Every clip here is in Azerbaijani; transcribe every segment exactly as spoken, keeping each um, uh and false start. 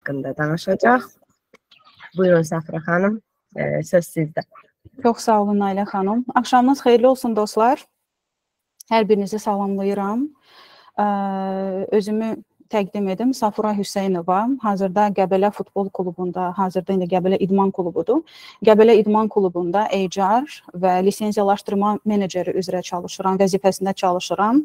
haqqında danışacaq. Buyurun Səfrə xanım, e, söz sizdə. Çox sağ olun Nailə xanım. Axşamınız xeyirli olsun dostlar. Hər birinizi salamlayıram. Özümü təqdim edim. Safura Hüseynova, hazırda Qəbələ Futbol Klubunda, hazırda indi Qəbələ İdman Klubudur. Qəbələ İdman Klubunda H R və lisenziyalaşdırma meneceri üzrə çalışıram, vəzifəsində çalışıram.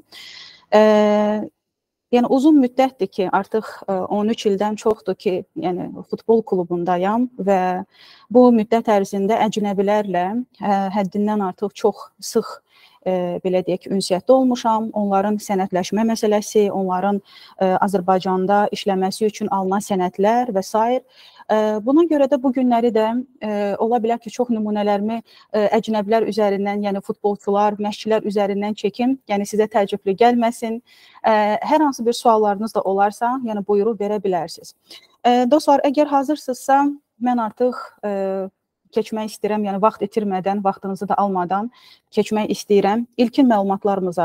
Yəni uzun müddətdir ki, artıq on üç ildən çoxdur ki, yəni futbol klubundayam və bu müddət ərzində əcnəbilərlə həddindən artıq çox sıx E, belə deyək ki, ünsiyyətdə olmuşam. Onların sənədləşmə məsələsi, onların e, Azərbaycanda işləməsi üçün alınan sənədlər və s. E, buna görə də bu günləri də e, ola bilər ki, çox nümunələrimi e, əcnəblər üzərindən, yəni futbolçular, məşqçilər üzərindən çəkim. Yəni sizə təəccüblü gəlməsin. E, hər hansı bir suallarınız da olarsa, yəni buyurub verə bilərsiniz. E, dostlar, əgər hazırsınızsa, mən artıq e, keçmək istəyirəm, yəni vaxt itirmədən, vaxtınızı da almadan keçmək istəyirəm ilkin məlumatlarımıza.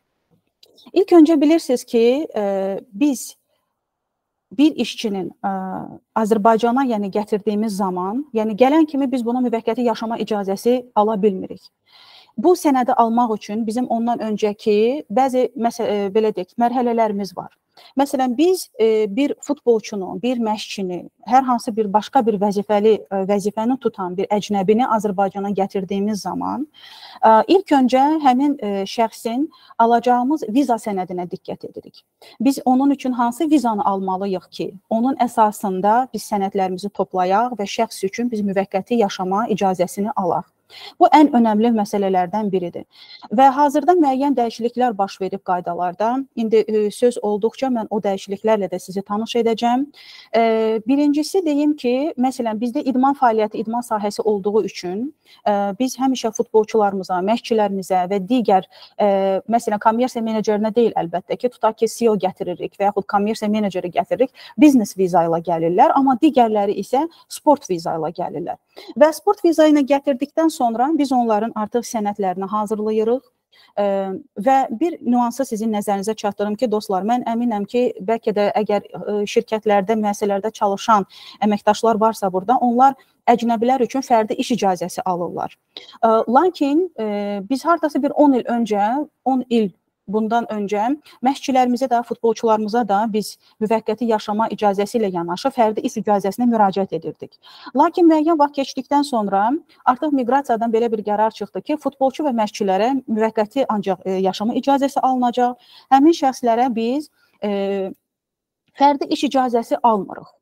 İlk öncə bilirsiniz ki, e, biz bir işçinin e, Azərbaycana yəni gətirdiyimiz zaman, yəni gələn kimi biz buna müvəqqəti yaşama icazəsi ala bilmirik. Bu sənədi almaq üçün bizim ondan öncəki bəzi məsələ, belə deyək, mərhələlərimiz var. Məsələn, biz e, bir futbolçunu, bir məşqçini, hər hansı bir başqa bir vəzifəli e, vəzifəni tutan bir əcnəbini Azərbaycana gətirdiyimiz zaman e, ilk öncə həmin e, şəxsin alacağımız viza sənədinə diqqət edirik. Biz onun üçün hansı vizanı almalıyıq ki, onun əsasında biz sənədlərimizi toplayaq və şəxs üçün biz müvəqqəti yaşama icazəsini alaq. Bu ən önəmli məsələlərdən biridir. Və hazırda müəyyən dəyişikliklər baş verib qaydalarda. İndi e, söz olduqca mən o dəyişikliklərlə də sizi tanış edəcəm. E, birincisi deyim ki, məsələn, bizdə idman fəaliyyəti, idman sahəsi olduğu üçün e, biz həmişə futbolçularımıza, məşqçilərimizə və digər, e, məsələn, kommersiya menecerinə deyil əlbəttə ki, tutaq ki, C E O gətiririk və yaxud kommersiya meneceri gətiririk, biznes viza ilə gəlirlər, amma digərləri isə sport viza ilə gəlirlər. Və sport viza ilə gətirdikdən sonra biz onların artıq sənədlərini hazırlayırıq e, və bir nüansı sizin nəzərinizə çatdırım ki, dostlar, mən əminəm ki, bəlkə də əgər e, şirkətlərdə, müəssisələrdə çalışan əməkdaşlar varsa burada, onlar əcnəbilər üçün fərdi iş icazəsi alırlar. E, lakin e, biz hardasa bir on il öncə, on il bundan öncə məşqçilərimizə də, futbolçularımıza da biz müvəqqəti yaşama icazəsi ilə yanaşı fərdi iş icazəsinə müraciət edirdik. Lakin müəyyən vaxt keçdikdən sonra artıq miqrasiyadan belə bir qərar çıxdı ki, futbolçu və məşqçilərə müvəqqəti ancaq e, yaşama icazəsi alınacaq. Həmin şəxslərə biz e, fərdi iş icazəsi almırıq.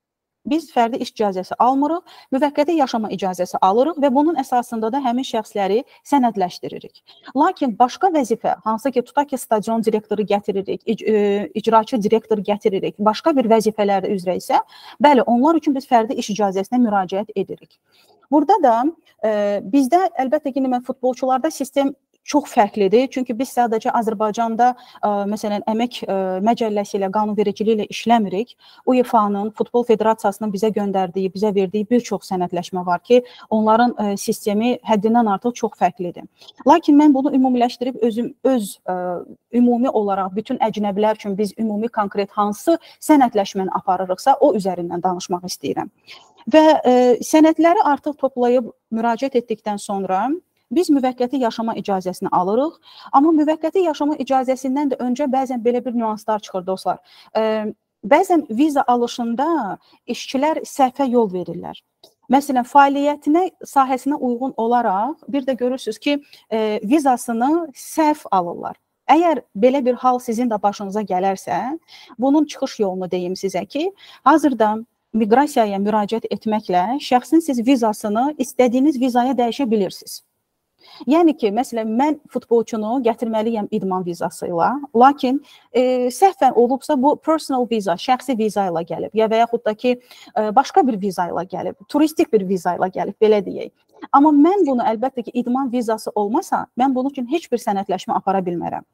Biz fərdi iş icazəsi almırıq, müvəqqəti yaşama icazəsi alırıq və bunun əsasında da həmin şəxsləri sənədləşdiririk. Lakin başqa vəzifə, hansı ki, tutaq ki, stadion direktoru gətiririk, ic icraçı direktor gətiririk, başqa bir vəzifələr üzrə isə, bəli, onlar üçün biz fərdi iş icazəsinə müraciət edirik. Burada da e, bizdə əlbəttə ki, mən futbolçularda sistem çox fərqlidir. Çünki biz sadəcə Azərbaycanda ə, məsələn əmək ə, məcəlləsi ilə, qanunvericiliyi ilə işləmirik. UEFA-nın, Futbol Federasiyasının bizə göndərdiyi, bizə verdiyi bir çox sənədləşmə var ki, onların ə, sistemi həddindən artıq çox fərqlidir. Lakin mən bunu ümumiləşdirib özüm öz ə, ümumi olaraq bütün əcnəbilər üçün biz ümumi konkret hansı sənədləşməni aparırıqsa, o üzərindən danışmaq istəyirəm. Və ə, sənədləri artıq toplayıb müraciət etdikdən sonra biz müvəqqəti yaşama icazəsini alırıq, amma müvəqqəti yaşama icazəsindən də öncə bəzən belə bir nüanslar çıxır, dostlar. E, bəzən viza alışında işçilər səhvə yol verirlər. Məsələn, fəaliyyətinə, sahəsinə uyğun olaraq bir də görürsünüz ki, e, vizasını səhv alırlar. Əgər belə bir hal sizin də başınıza gələrsə, bunun çıxış yolunu deyim sizə ki, hazırda miqrasiyaya müraciət etməklə şəxsin siz vizasını istədiyiniz vizaya dəyişə bilirsiniz. Yəni ki, məsələn, mən futbolçunu gətirməliyəm idman vizası ilə, lakin e, səhvən olubsa bu personal viza, şəxsi viza ilə gəlib, ya və yaxud da ki, e, başqa bir viza ilə gəlib, turistik bir viza ilə gəlib, belə deyək. Amma mən bunu əlbəttə ki, idman vizası olmasa, mən bunun üçün heç bir sənədləşmə apara bilmərəm.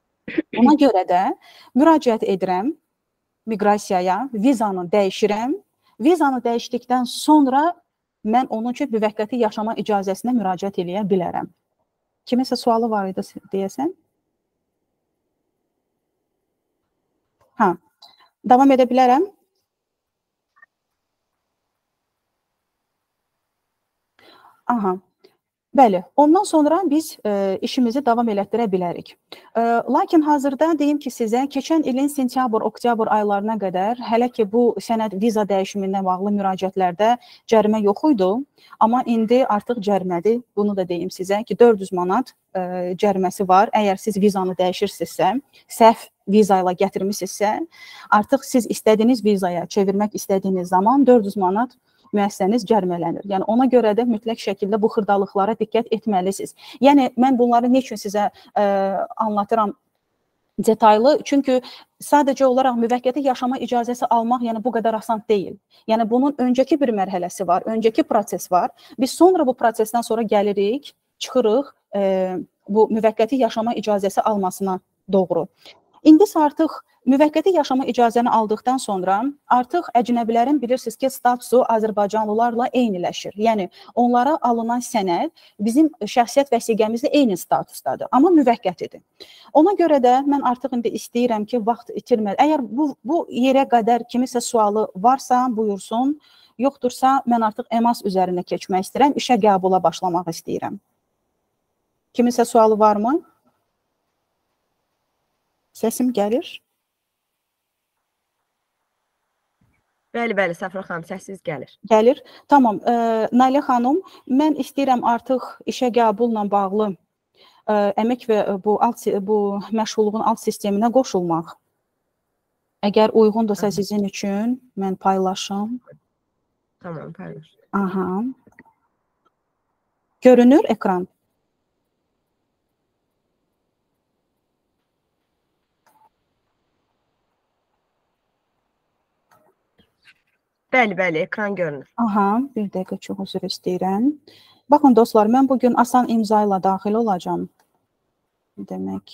Ona görə də müraciət edirəm miqrasiyaya, vizanı dəyişirəm, vizanı dəyişdikdən sonra mən onun üçün müvəqqəti yaşama icazəsinə müraciət edə bilərəm. Kiminsə sualı var idi deyəsən? Hə, davam edə bilərəm? Aha. Bəli, ondan sonra biz e, işimizi davam elətdirə bilərik. E, lakin hazırda deyim ki, sizə keçən ilin sentyabr, oktyabr aylarına qədər hələ ki bu sənəd viza dəyişimindən bağlı müraciətlərdə cərimə yox idi, amma indi artıq cərimədir. Bunu da deyim sizə ki, dörd yüz manat e, cəriməsi var. Əgər siz vizanı dəyişirsinizsə, səhv viza ilə gətirmisinizsə, artıq siz istədiyiniz vizaya çevirmək istədiyiniz zaman dörd yüz manat müəssisəniz cərimələnir. Yəni ona görə də mütləq şəkildə bu xırdalıqlara diqqət etməlisiniz. Yəni mən bunları nə üçün sizə ə, anlatıram detaylı? Çünki sadəcə olaraq müvəqqəti yaşama icazəsi almaq yəni bu qədər asan deyil. Yəni bunun öncəki bir mərhələsi var, öncəki proses var. Biz sonra bu prosesdən sonra gəlirik, çıxırıq ə, bu müvəqqəti yaşama icazəsi almasına doğru. İndi isə artıq müvəqqəti yaşama icazəni aldıqdan sonra artıq əcnəbilərin bilirsiniz ki, statusu Azərbaycanlılarla eyniləşir. Yəni onlara alınan sənəd bizim şəxsiyyət vəsiqəmizlə eyni statusdadır, amma müvəqqətidir. Ona görə də mən artıq indi istəyirəm ki, vaxt itirmədən, əgər bu, bu yerə qədər kimisə sualı varsa, buyursun, yoxdursa mən artıq EMAS üzərinə keçmək istəyirəm, işə qəbula başlamaq istəyirəm. Kimisə sualı varmı? Səsim gəlir? Bəli, bəli, Səfra xanım, səssiz gəlir. Gəlir. Tamam. E, Nailə xanım, mən istəyirəm artıq işə qəbulla bağlı e, əmək və bu, alt, bu məşğulluğun alt sisteminə qoşulmaq. Əgər uyğundursa sizin üçün, mən paylaşım. Tamam, paylaş. Aha. Görünür ekran? Bəli, bəli, ekran görünür. Aha, bir dəqiqə çox üzr istəyirəm. Baxın dostlar, mən bugün asan imza ilə daxil olacağam. Demək.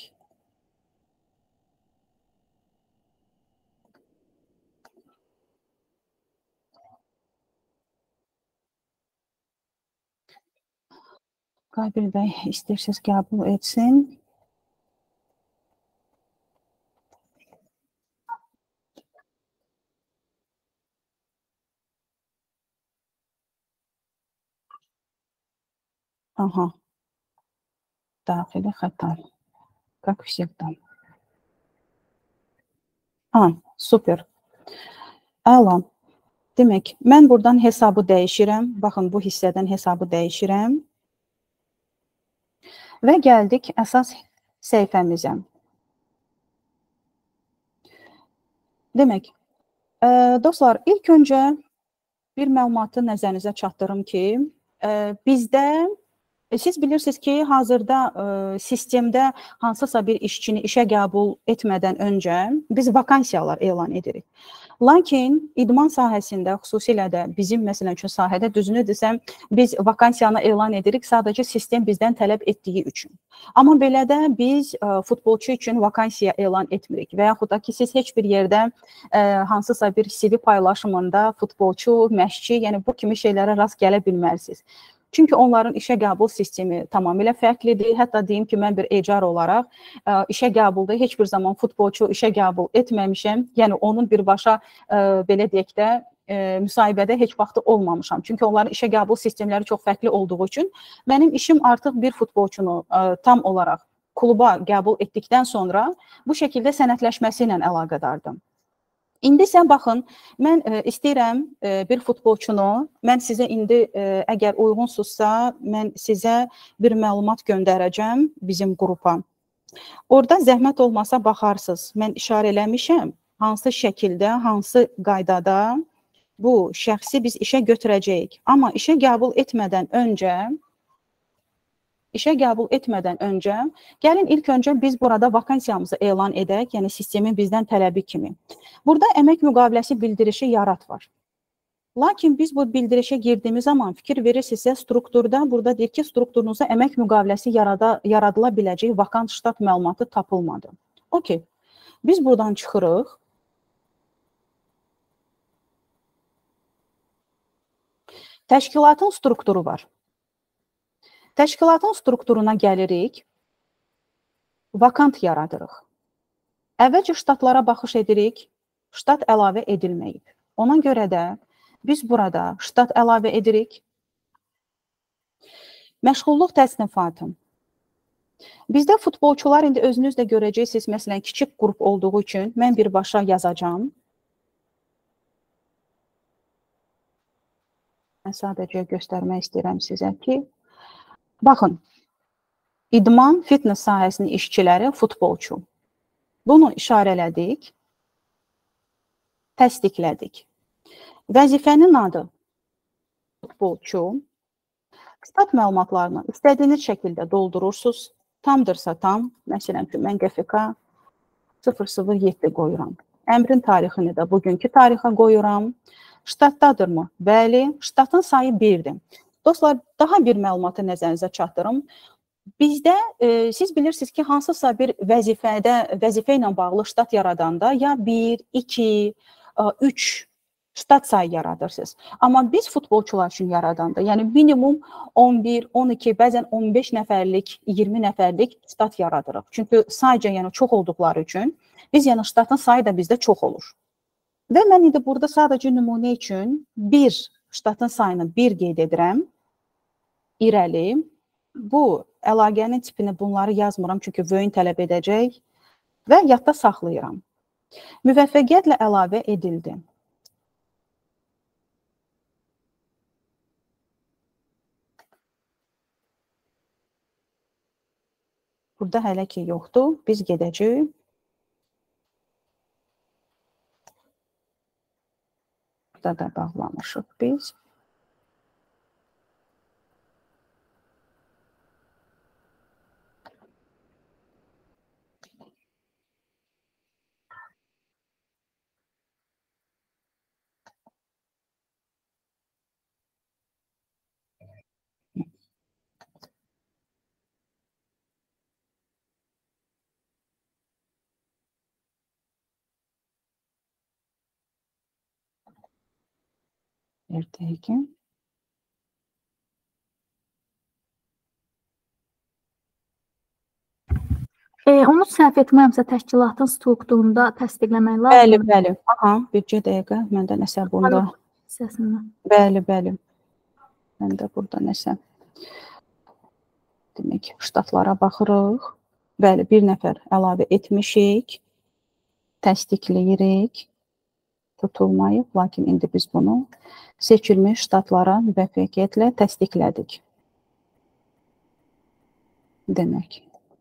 Qabil bəy istəyirsiniz qəbul etsin. Aha. Daxili xəta. Как всегда. Ha, super. Əla. Demək, mən buradan hesabı dəyişirəm. Baxın, bu hissədən hesabı dəyişirəm. Və gəldik əsas səhifəmizə. Demək, e, dostlar, ilk öncə bir məlumatı nəzərinizə çatdırım ki, e, bizdə siz bilirsiniz ki, hazırda e, sistemdə hansısa bir işçini işə qəbul etmədən öncə biz vakansiyalar elan edirik. Lakin idman sahəsində, xüsusilə də bizim məsələn üçün sahədə düzünü desəm, biz vakansiyanı elan edirik sadəcə sistem bizdən tələb etdiyi üçün. Amma belə də biz ə, futbolçu üçün vakansiya elan etmirik və yaxud da ki, siz heç bir yerdə ə, hansısa bir C V paylaşımında futbolçu, məşqçi, yəni bu kimi şeylərə rast gələ bilmərsiniz. Çünki onların işə qəbul sistemi tamamilə fərqlidir. Hətta deyim ki, mən bir ecar olaraq ə, işə qəbulda heç bir zaman futbolçu işə qəbul etməmişəm. Yəni onun birbaşa ə, belə deyək də ə, müsahibədə heç vaxtı olmamışam. Çünki onların işə qəbul sistemləri çox fərqli olduğu üçün mənim işim artıq bir futbolçunu ə, tam olaraq kluba qəbul etdikdən sonra bu şəkildə sənədləşməsi ilə əlaqədardır. İndi isə baxın, mən e, istəyirəm e, bir futbolçunu, mən sizə indi e, əgər uyğunsuzsa, mən sizə bir məlumat göndərəcəm bizim qrupa. Orada zəhmət olmasa baxarsınız, mən işarə eləmişəm, hansı şəkildə, hansı qaydada bu şəxsi biz işə götürəcəyik. Amma işə qəbul etmədən öncə, İşə qəbul etmədən öncə, gəlin ilk öncə biz burada vakansiyamızı elan edək, yəni sistemin bizdən tələbi kimi. Burada əmək müqaviləsi bildirişi yarat var. Lakin biz bu bildirişə girdiyimiz zaman fikir verirsinizsə, strukturda, burada deyir ki, strukturunuza əmək müqaviləsi yarada, yaradıla biləcək vakant ştat məlumatı tapılmadı. Okey, biz buradan çıxırıq. Təşkilatın strukturu var. Təşkilatın strukturuna gəlirik, vakant yaradırıq. Əvvəlcə ştatlara baxış edirik, ştat əlavə edilməyib. Ona görə də biz burada ştat əlavə edirik. Məşğulluq təsnifatı. Bizdə futbolçular indi özünüz də görəcəksiniz, məsələn, kiçik qrup olduğu üçün mən birbaşa yazacağam. Mən sadəcə göstərmək istəyirəm sizə ki, baxın, idman, fitness sahəsinin işçiləri futbolçu. Bunu işarələdik, təsdiqlədik. Vəzifənin adı futbolçu. Stat məlumatlarını istədiyiniz şəkildə doldurursunuz. Tamdırsa tam, məsələn ki, mən G F K sıfır sıfır yeddi qoyuram. Əmrin tarixini də bugünkü tarixə qoyuram. Ştatdadır mı? Bəli, ştatın sayı birdir. Dostlar, daha bir məlumatı nəzərinizə çatdırım. Bizdə e, siz bilirsiniz ki, hansısa bir vəzifədə, vəzifə ilə bağlı ştat yaradanda ya bir, iki, üç ştat sayı yaradırsınız. Amma biz futbolçular üçün yaradanda, yəni minimum on bir, on iki, bəzən on beş nəfərlik, iyirmi nəfərlik ştat yaradırıq. Çünki sayca yəni çox olduqları üçün biz yəni ştatın sayı da bizdə çox olur. Və mən indi burada sadəcə nümunə üçün bir ştatın sayını bir qeyd edirəm. İrəli. Bu əlaqənin tipini bunları yazmıram çünki vöyün tələb edəcək və yadda saxlayıram. Müvəffəqiyyətlə əlavə edildi. Burada hələ ki yoxdur. Biz gedəcəyik. Burada da bağlamışıq biz. Bir dəqiqə. E, onu səhv etməyəmsə təşkilatın strukturunda təsdiqləmək lazım. Bəli, bəli. Aha, bircə dəqiqə. Məndə nəsə bunda. Səsindən. Bəli, bəli. Məndə burada nəsə. Demək, ştatlara baxırıq. Bəli, bir nəfər əlavə etmişik. Təsdiqləyirik. Tutulmayıb, lakin indi biz bunu seçilmiş ştatlara müvəffəqiyyətlə təsdiqlədik. Demək.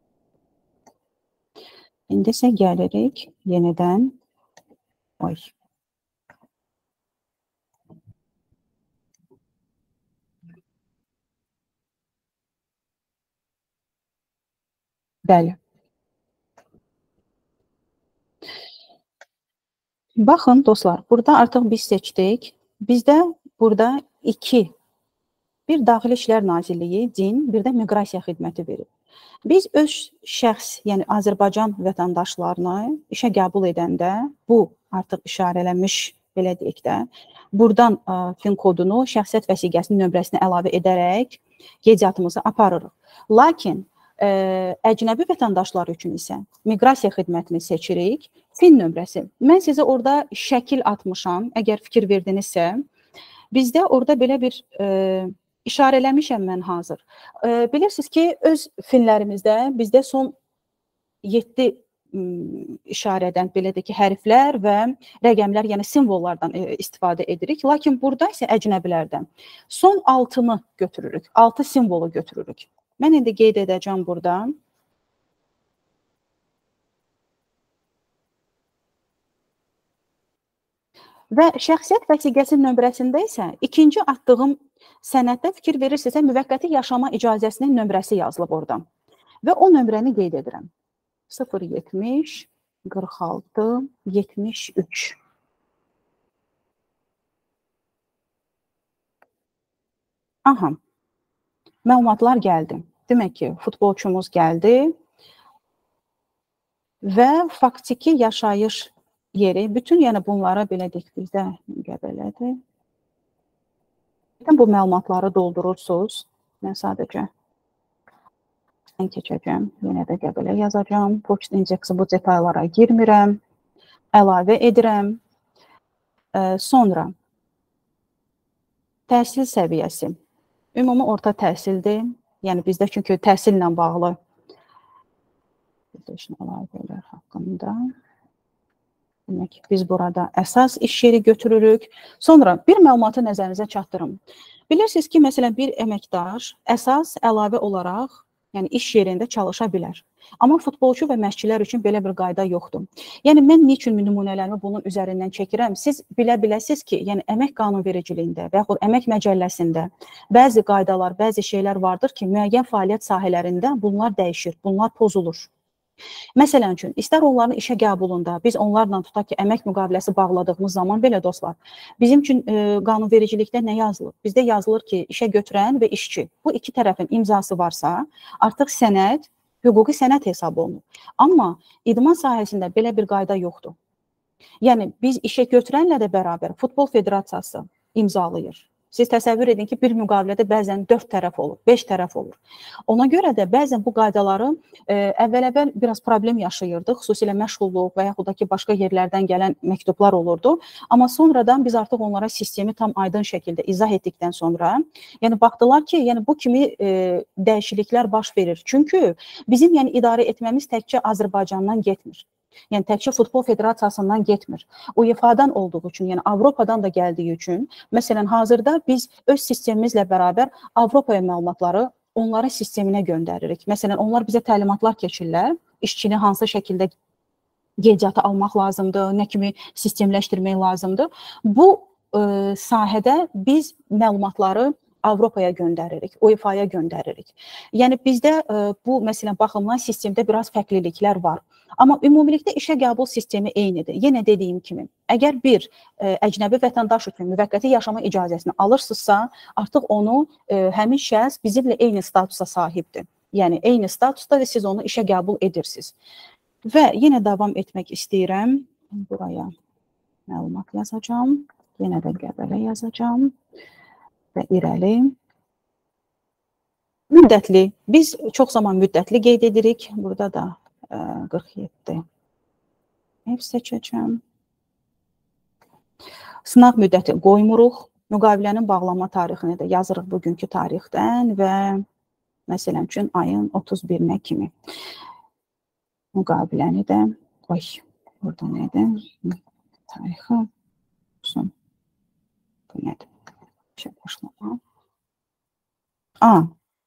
İndi isə gəlirik yenidən. Oy. Bəli. Baxın dostlar, burada artıq biz seçdik. Bizdə burada iki, bir Daxili İşlər Nazirliyi, D İ N, bir də Miqrasiya xidməti verir. Biz öz şəxs, yəni Azərbaycan vətəndaşlarını işə qəbul edəndə bu artıq işarələnmiş, belə deyək də, buradan fin kodunu, şəxsiyyət vəsiqəsinin nömrəsini əlavə edərək qeydiyyatımızı aparırıq. Lakin ə, əcnəbi vətəndaşlar üçün isə Miqrasiya xidmətini seçirik. Fin nömrəsi. Mən sizə orada şəkil atmışam, əgər fikir verdinizsə. Bizdə orada belə bir ə, işarələmişəm mən hazır. E, bilirsiniz ki, öz finlərimizdə bizdə son yeddi işarədən, belə deyək ki, hərflər və rəqəmlər, yəni simvollardan e, istifadə edirik. Lakin burada isə əcnəbilərdən son altını götürürük, altı simvolu götürürük. Mən indi qeyd edəcəm burada. Və şəxsiyyət vəsiqəsi nömrəsində isə ikinci atdığım sənəddə fikir verirsinizsə, müvəqqəti yaşama icazəsinin nömrəsi yazılıb orada. Və o nömrəni qeyd edirəm. sıfır yetmiş qırx altı yetmiş üç. Aha. Məlumatlar gəldi. Demək ki, futbolçumuz gəldi və faktiki yaşayış yeri, bütün yəni bunlara belə deyək, bizdə Qəbələdir. Bu məlumatları doldurursunuz. Mən sadəcə mən keçəcəm, yenə də Qəbələ yazacağım. Poçt indeksi bu detallara girmirəm. Əlavə edirəm. E, sonra təhsil səviyyəsi. Ümumi orta təhsildir. Yəni bizdə çünki təhsillə bağlı əlavələr haqqında. Demək, biz burada əsas iş yeri götürürük. Sonra bir məlumatı nəzərinizə çatdırım. Bilirsiniz ki, məsələn, bir əməkdaş əsas əlavə olaraq, yəni iş yerində çalışa bilər. Amma futbolçu və məşqçilər üçün belə bir qayda yoxdur. Yəni mən niçün nümunələrimi bunun üzərindən çəkirəm? Siz bilə biləsiniz ki, yəni əmək qanunvericiliyində və yaxud əmək məcəlləsində bəzi qaydalar, bəzi şeylər vardır ki, müəyyən fəaliyyət sahələrində bunlar dəyişir, bunlar pozulur. Məsələn üçün, istər onların işə qəbulunda, biz onlarla tutaq ki, əmək müqaviləsi bağladığımız zaman belə dostlar, bizim üçün e, qanunvericilikdə nə yazılır? Bizdə yazılır ki, işə götürən və işçi, bu iki tərəfin imzası varsa, artıq sənəd, hüquqi sənəd hesab olunur. Amma idman sahəsində belə bir qayda yoxdur. Yəni, biz işə götürənlə də bərabər Futbol Federasiyası imzalayır. Siz təsəvvür edin ki, bir müqavilədə bəzən dörd tərəf olur, beş tərəf olur. Ona görə də bəzən bu qaydaları e, əvvəl-əvvəl biraz problem yaşayırdıq, xüsusilə məşğulluq və yaxud da ki, başqa yerlərdən gələn məktublar olurdu. Amma sonradan biz artıq onlara sistemi tam aydın şəkildə izah etdikdən sonra, yəni baxdılar ki, yəni bu kimi e, dəyişikliklər baş verir. Çünki bizim yəni idarə etməmiz təkcə Azərbaycandan getmir. Yəni təkcə Futbol Federasiyasından getmir. UEFA-dan olduğu üçün, yəni Avropadan da gəldiyi üçün, məsələn, hazırda biz öz sistemimizlə bərabər Avropaya məlumatları onların sisteminə göndəririk. Məsələn, onlar bizə təlimatlar keçirlər, işçini hansı şəkildə qeydiyyata almaq lazımdır, nə kimi sistemləşdirmək lazımdır. Bu e, sahədə biz məlumatları Avropaya göndəririk, UEFA-ya göndəririk. Yəni bizdə e, bu, məsələn, baxımdan sistemdə biraz fərqliliklər var. Amma ümumilikdə işə qəbul sistemi eynidir. Yenə dediyim kimi, əgər bir e, əcnəbi vətəndaş üçün müvəqqəti yaşama icazəsini alırsınızsa, artıq onu e, həmin şəxs bizimlə eyni statusa sahibdir. Yəni eyni statusda və siz onu işə qəbul edirsiniz. Və yenə davam etmək istəyirəm. Buraya məlumat yazacağam. Yenə də Qəbələ yazacağam. Və irəli. Müddətli. Biz çox zaman müddətli qeyd edirik. Burada da qırx yeddi ev seçəcəm. Sınaq müddəti qoymuruq. Müqavilənin bağlanma tarixini də yazırıq bugünkü tarixdən və məsələn üçün ayın otuz birinə kimi. Müqaviləni də, oy, burada nədir? Tarixi olsun. Bu nədir? İşə başlama. A,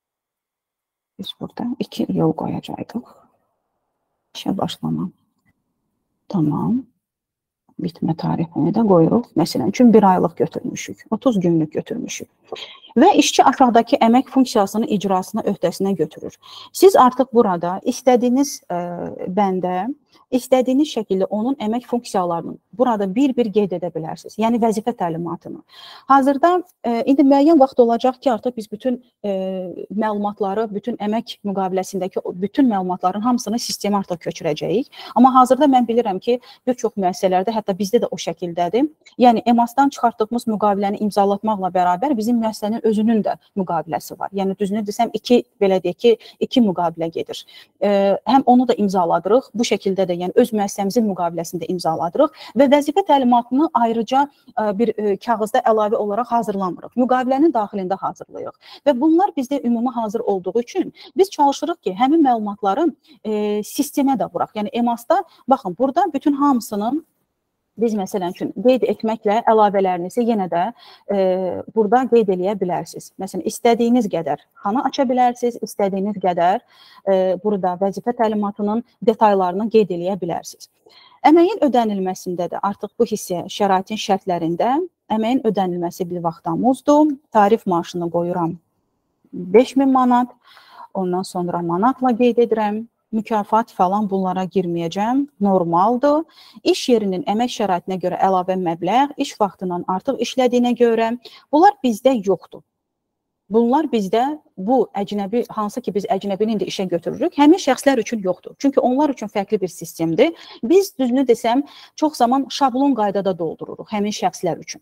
biz burada iki iyul qoyacaqdıq. İşə başlama. Tamam. Bitmə tarixini də qoyuruq. Məsələn üçün bir aylıq götürmüşük. otuz günlük götürmüşük. Və işçi aşağıdakı əmək funksiyasının icrasını öhdəsinə götürür. Siz artıq burada istədiyiniz ə, bəndə, istədiyiniz şəkildə onun əmək funksiyalarını burada bir-bir qeyd edə bilərsiniz. Yəni vəzifə təlimatını. Hazırda e, indi müəyyən vaxt olacaq ki, artıq biz bütün e, məlumatları, bütün əmək müqaviləsindəki bütün məlumatların hamısını sistemə artıq köçürəcəyik. Amma hazırda mən bilirəm ki, bir çox müəssisələrdə, hətta bizdə də o şəkildədir. Yəni E M A S-dan çıxartdığımız müqaviləni imzalatmaqla bərabər bizim müəssisənin özünün də müqaviləsi var. Yəni düzünü desəm, iki, belə deyək ki, iki müqavilə gedir. E, həm onu da imzaladırıq, bu şəkildə də yəni öz müəssisəmizin müqaviləsində imzaladırıq və vəzifə təlimatını ayrıca bir kağızda əlavə olaraq hazırlamırıq. Müqavilənin daxilində hazırlayırıq. Və bunlar bizdə ümumi hazır olduğu üçün biz çalışırıq ki, həmin məlumatları e, sistemə də vuraq. Yəni E M A S-da, baxın, burada bütün hamısının biz məsələn üçün qeyd etməklə əlavələrinizi yenə də e, burada qeyd eləyə bilərsiniz. Məsələn, istədiyiniz qədər xana aça bilərsiniz, istədiyiniz qədər e, burada vəzifə təlimatının detaylarını qeyd eləyə bilərsiniz. Əməyin ödənilməsində də artıq bu hissə şəraitin şərtlərində əməyin ödənilməsi bir vaxtamızdır. Tarif maaşını qoyuram beş min manat, ondan sonra manatla qeyd edirəm. Mükafat falan bunlara girməyəcəm, normaldır. İş yerinin əmək şəraitinə görə əlavə məbləğ, iş vaxtından artıq işlədiyinə görə bunlar bizdə yoxdur. Bunlar bizdə bu əcnəbi, hansı ki biz əcnəbini indi işə götürürük, həmin şəxslər üçün yoxdur. Çünki onlar üçün fərqli bir sistemdir. Biz düzünü desəm, çox zaman şablon qaydada doldururuq həmin şəxslər üçün.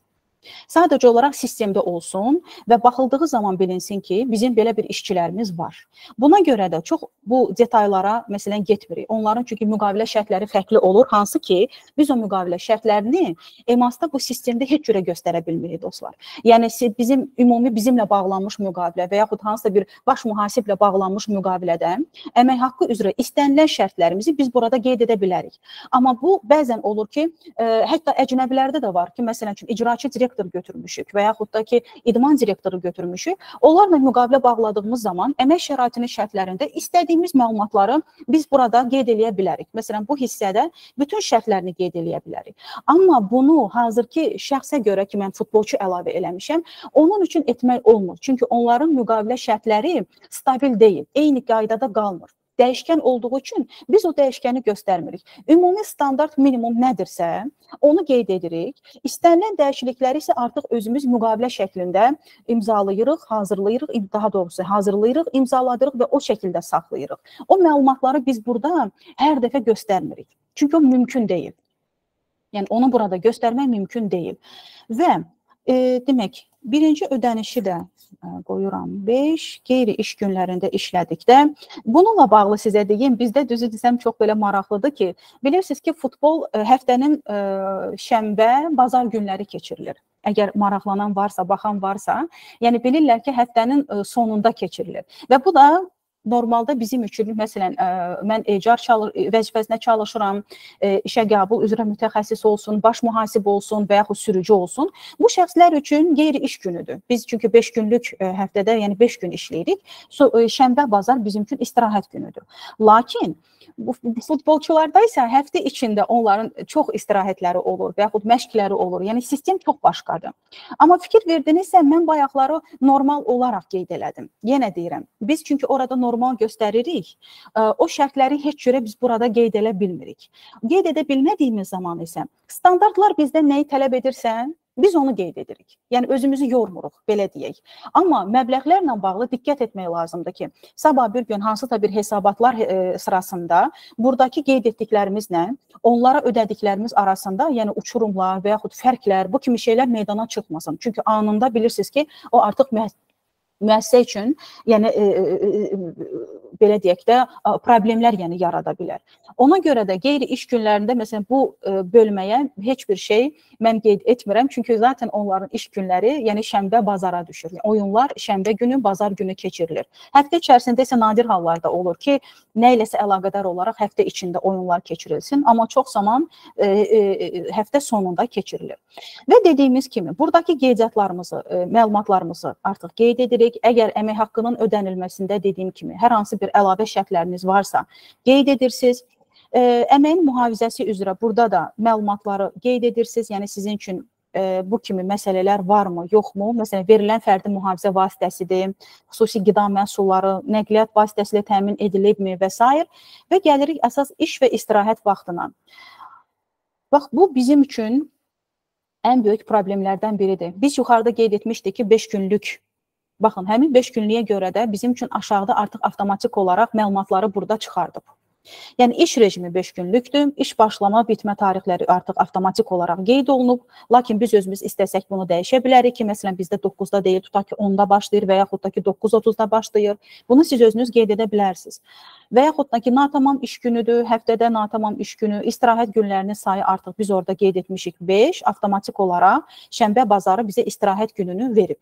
Sadəcə olaraq sistemdə olsun və baxıldığı zaman bilinsin ki, bizim belə bir işçilərimiz var. Buna görə də çox bu detallara məsələn getmirik. Onların çünki müqavilə şərtləri fərqli olur, hansı ki, biz o müqavilə şərtlərini EMAS-da bu sistemdə heç cürə göstərə bilmirik dostlar. Yəni bizim ümumi bizimlə bağlanmış müqavilə və yaxud hansısa bir baş mühasiblə bağlanmış müqavilədə əmək haqqı üzrə istənilən şərtlərimizi biz burada qeyd edə bilərik. Amma bu bəzən olur ki, ə, hətta əcnəbilərdə də var ki, məsələn üçün icraçı direktor götürmüşük və yaxud da ki, idman direktoru götürmüşük. Onlarla müqavilə bağladığımız zaman əmək şəraitinin şərtlərində istədiyimiz məlumatları biz burada qeyd edə bilərik. Məsələn, bu hissədə bütün şərtlərini qeyd edə bilərik. Amma bunu hazırki şəxsə görə ki, mən futbolçu əlavə eləmişəm, onun üçün etmək olmur. Çünki onların müqavilə şərtləri stabil deyil, eyni qaydada qalmır. Dəyişkən olduğu üçün biz o dəyişkəni göstərmirik. Ümumi standart minimum nədirsə, onu qeyd edirik. İstənilən dəyişiklikləri isə artıq özümüz müqavilə şəklində imzalayırıq, hazırlayırıq, daha doğrusu hazırlayırıq, imzaladırıq və o şəkildə saxlayırıq. O məlumatları biz burada hər dəfə göstərmirik. Çünki o mümkün deyil. Yəni onu burada göstərmək mümkün deyil. Və e, demək, birinci ödənişi də qoyuram beş, qeyri-iş günlərində işlədikdə. Bununla bağlı sizə deyim, bizdə düzü desəm çox belə maraqlıdır ki, bilirsiniz ki, futbol həftənin ə, şənbə, bazar günləri keçirilir. Əgər maraqlanan varsa, baxan varsa, yəni bilirlər ki, həftənin ə, sonunda keçirilir. Və bu da normalda bizim üçün, məsələn, ə, mən ecar çalır, vəzifəsinə çalışıram, ə, işə qəbul üzrə mütəxəssis olsun, baş mühasib olsun və yaxud sürücü olsun. Bu şəxslər üçün qeyri-iş günüdür. Biz çünki beş günlük ə, həftədə, yəni beş gün işləyirik. So, ə, şənbə, bazar bizim üçün istirahət günüdür. Lakin bu futbolçularda isə həftə içində onların çox istirahətləri olur və yaxud məşqləri olur. Yəni sistem çox başqadır. Amma fikir verdinizsə, mən bayaqları normal olaraq qeyd elədim. Yenə deyirəm, biz çünki orada normal göstəririk, o şərtləri heç cürə biz burada qeyd edə bilmirik. Qeyd edə bilmədiyimiz zaman isə standartlar bizdən nəyi tələb edirsə, biz onu qeyd edirik. Yəni özümüzü yormuruq, belə deyək. Amma məbləğlərlə bağlı diqqət etmək lazımdır ki, sabah bir gün hansısa bir hesabatlar e, sırasında buradakı qeyd etdiklərimizlə onlara ödədiklərimiz arasında, yəni uçurumlar və yaxud fərqlər, bu kimi şeylər meydana çıxmasın. Çünki anında bilirsiniz ki, o artıq müəssisə üçün, yəni e, e, belə deyək də, problemlər yəni yarada bilər. Ona görə də qeyri-iş günlərində məsələn bu e, bölməyə heç bir şey mən qeyd etmirəm. Çünki zaten onların iş günləri, yəni şənbə, bazara düşür. Yəni, oyunlar şənbə günü, bazar günü keçirilir. Həftə içərisində isə nadir hallarda olur ki, nə iləsə əlaqədar olaraq həftə içində oyunlar keçirilsin. Amma çox zaman e, e, həftə sonunda keçirilir. Və dediyimiz kimi, buradakı qeydiyyatlarımızı, e, məlumatlarımızı artıq qeyd edirik. Əgər əmək haqqının ödənilməsində dediyim kimi, hər hansı bir əlavə şərtləriniz varsa, qeyd edirsiniz. Əməyin mühafizəsi üzrə burada da məlumatları qeyd edirsiniz. Yəni sizin üçün e, bu kimi məsələlər varmı, yoxmu? Məsələn, verilən fərdi mühafizə vasitəsidir, xüsusi qida məhsulları, nəqliyyat vasitəsilə təmin edilibmi və s. Və gəlirik əsas iş və istirahət vaxtına. Bax, bu bizim üçün ən böyük problemlərdən biridir. Biz yuxarıda qeyd etmişdik ki, beş günlük. Baxın, həmin beş günlüyə görə də bizim üçün aşağıda artıq avtomatik olaraq məlumatları burada çıxardıb. Yəni, iş rejimi beş günlükdür, iş başlama, bitmə tarixləri artıq avtomatik olaraq qeyd olunub, lakin biz özümüz istəsək bunu dəyişə bilərik ki, məsələn, bizdə doqquzda deyil, tutaq ki, onda başlayır və yaxud da ki, doqquz otuzda başlayır. Bunu siz özünüz qeyd edə bilərsiniz. Və yaxud da ki, natamam iş günüdür, həftədə natamam iş günü, istirahət günlərinin sayı artıq biz orada qeyd etmişik beş, avtomatik olaraq şənbə, bazarı bizə istirahət gününü verib.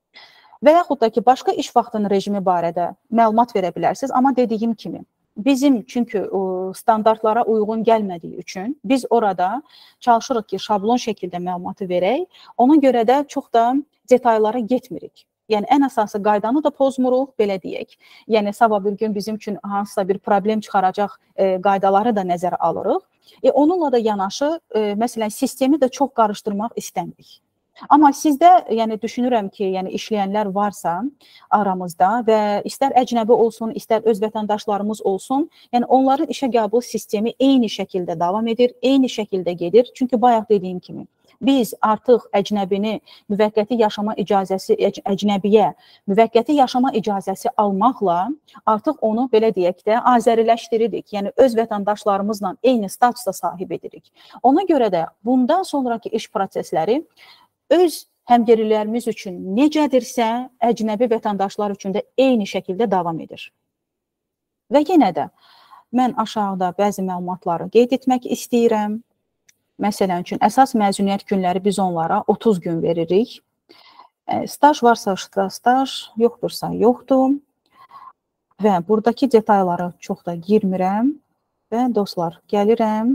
Və yaxud da ki, başqa iş vaxtının rejimi barədə məlumat verə bilərsiniz, amma dediyim kimi, bizim çünki standartlara uyğun gəlmədiyi üçün biz orada çalışırıq ki, şablon şəkildə məlumatı verək. Ona görə də çox da detallara getmirik. Yəni, ən əsası qaydanı da pozmuruq, belə deyək. Yəni, sabah bir gün bizim üçün hansısa bir problem çıxaracaq e, qaydaları da nəzərə alırıq. E, onunla da yanaşı, e, məsələn, sistemi də çox qarışdırmaq istəmirik. Amma sizdə, yəni düşünürəm ki, yəni işləyənlər varsa aramızda və istər əcnəbi olsun, istər öz vətəndaşlarımız olsun, yəni onların işə qəbul sistemi eyni şəkildə davam edir, eyni şəkildə gedir. Çünki bayaq dediyim kimi, biz artıq əcnəbini müvəqqəti yaşama icazəsi, əcnəbiyə müvəqqəti yaşama icazəsi almaqla artıq onu, belə deyək də, azəriləşdiririk. Yəni, öz vətəndaşlarımızla eyni statusda sahib edirik. Ona görə də bundan sonraki iş prosesləri öz həmgərliklərimiz üçün necədirsə, əcnəbi vətəndaşlar üçün də eyni şəkildə davam edir. Və yenə də mən aşağıda bəzi məlumatları qeyd etmək istəyirəm. Məsələn üçün, əsas məzuniyyət günləri biz onlara otuz gün veririk. Staj varsa staj, yoxdursa yoxdur. Və buradakı detallara çox da girmirəm. Və dostlar, gəlirəm.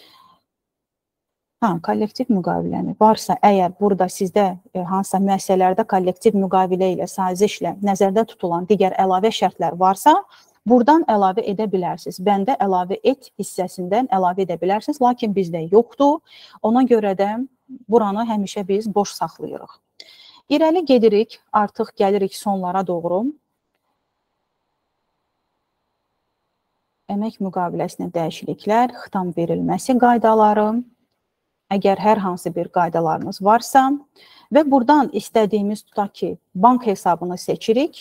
Ha, kollektiv müqaviləni varsa, əgər burada sizdə e, hansısa müəssisələrdə kollektiv müqavilə ilə, sazişlə nəzərdə tutulan digər əlavə şərtlər varsa, buradan əlavə edə bilərsiniz. Bəndə əlavə et hissəsindən əlavə edə bilərsiniz, lakin bizdə yoxdur. Ona görə də buranı həmişə biz boş saxlayırıq. İrəli gedirik, artıq gəlirik sonlara doğru. Əmək müqaviləsinə dəyişikliklər, xitam verilməsi qaydaları. Əgər hər hansı bir qaydalarınız varsa və buradan istədiyimiz tutaq ki, bank hesabını seçirik,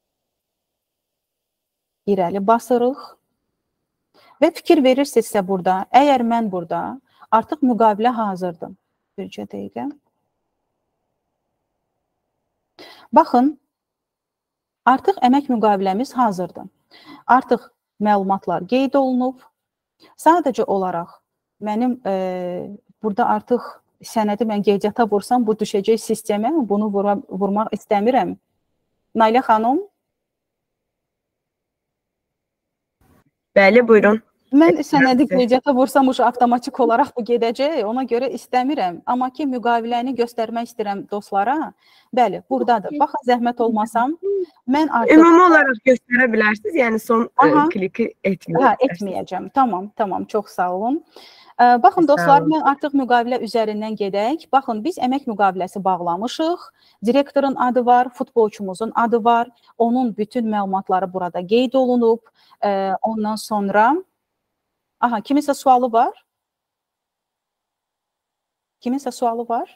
irəli basırıq və fikir verirsinizsə burada, əgər mən burada artıq müqavilə hazırdır. Bircə dəqiqə. Baxın, artıq əmək müqaviləmiz hazırdır. Artıq məlumatlar qeyd olunub. Sadəcə olaraq mənim e, burada artıq sənədi mən qeydiyyata vursam, bu düşəcək sistemə, bunu vura, vurmaq istəmirəm. Nailə xanım? Bəli, buyurun. Mən sənədi qeydiyyata vursam, ucu avtomatik olaraq bu gedəcək, ona görə istəmirəm. Amma ki, müqaviləni göstərmək istəyirəm dostlara. Bəli, buradadır. Baxın, zəhmət olmasam, mən artıq... Ümumi olaraq göstərə bilərsiniz, yəni son Aha. kliki etməyəcəm. Ha, etməyəcəm. Tamam, tamam, çox sağ olun. Baxın dostlar, mən artıq müqavilə üzərindən gedək. Baxın, biz əmək müqaviləsi bağlamışıq. Direktorun adı var, futbolçumuzun adı var. Onun bütün məlumatları burada qeyd olunub. Ondan sonra... Aha, kiminsə sualı var? Kiminsə sualı var?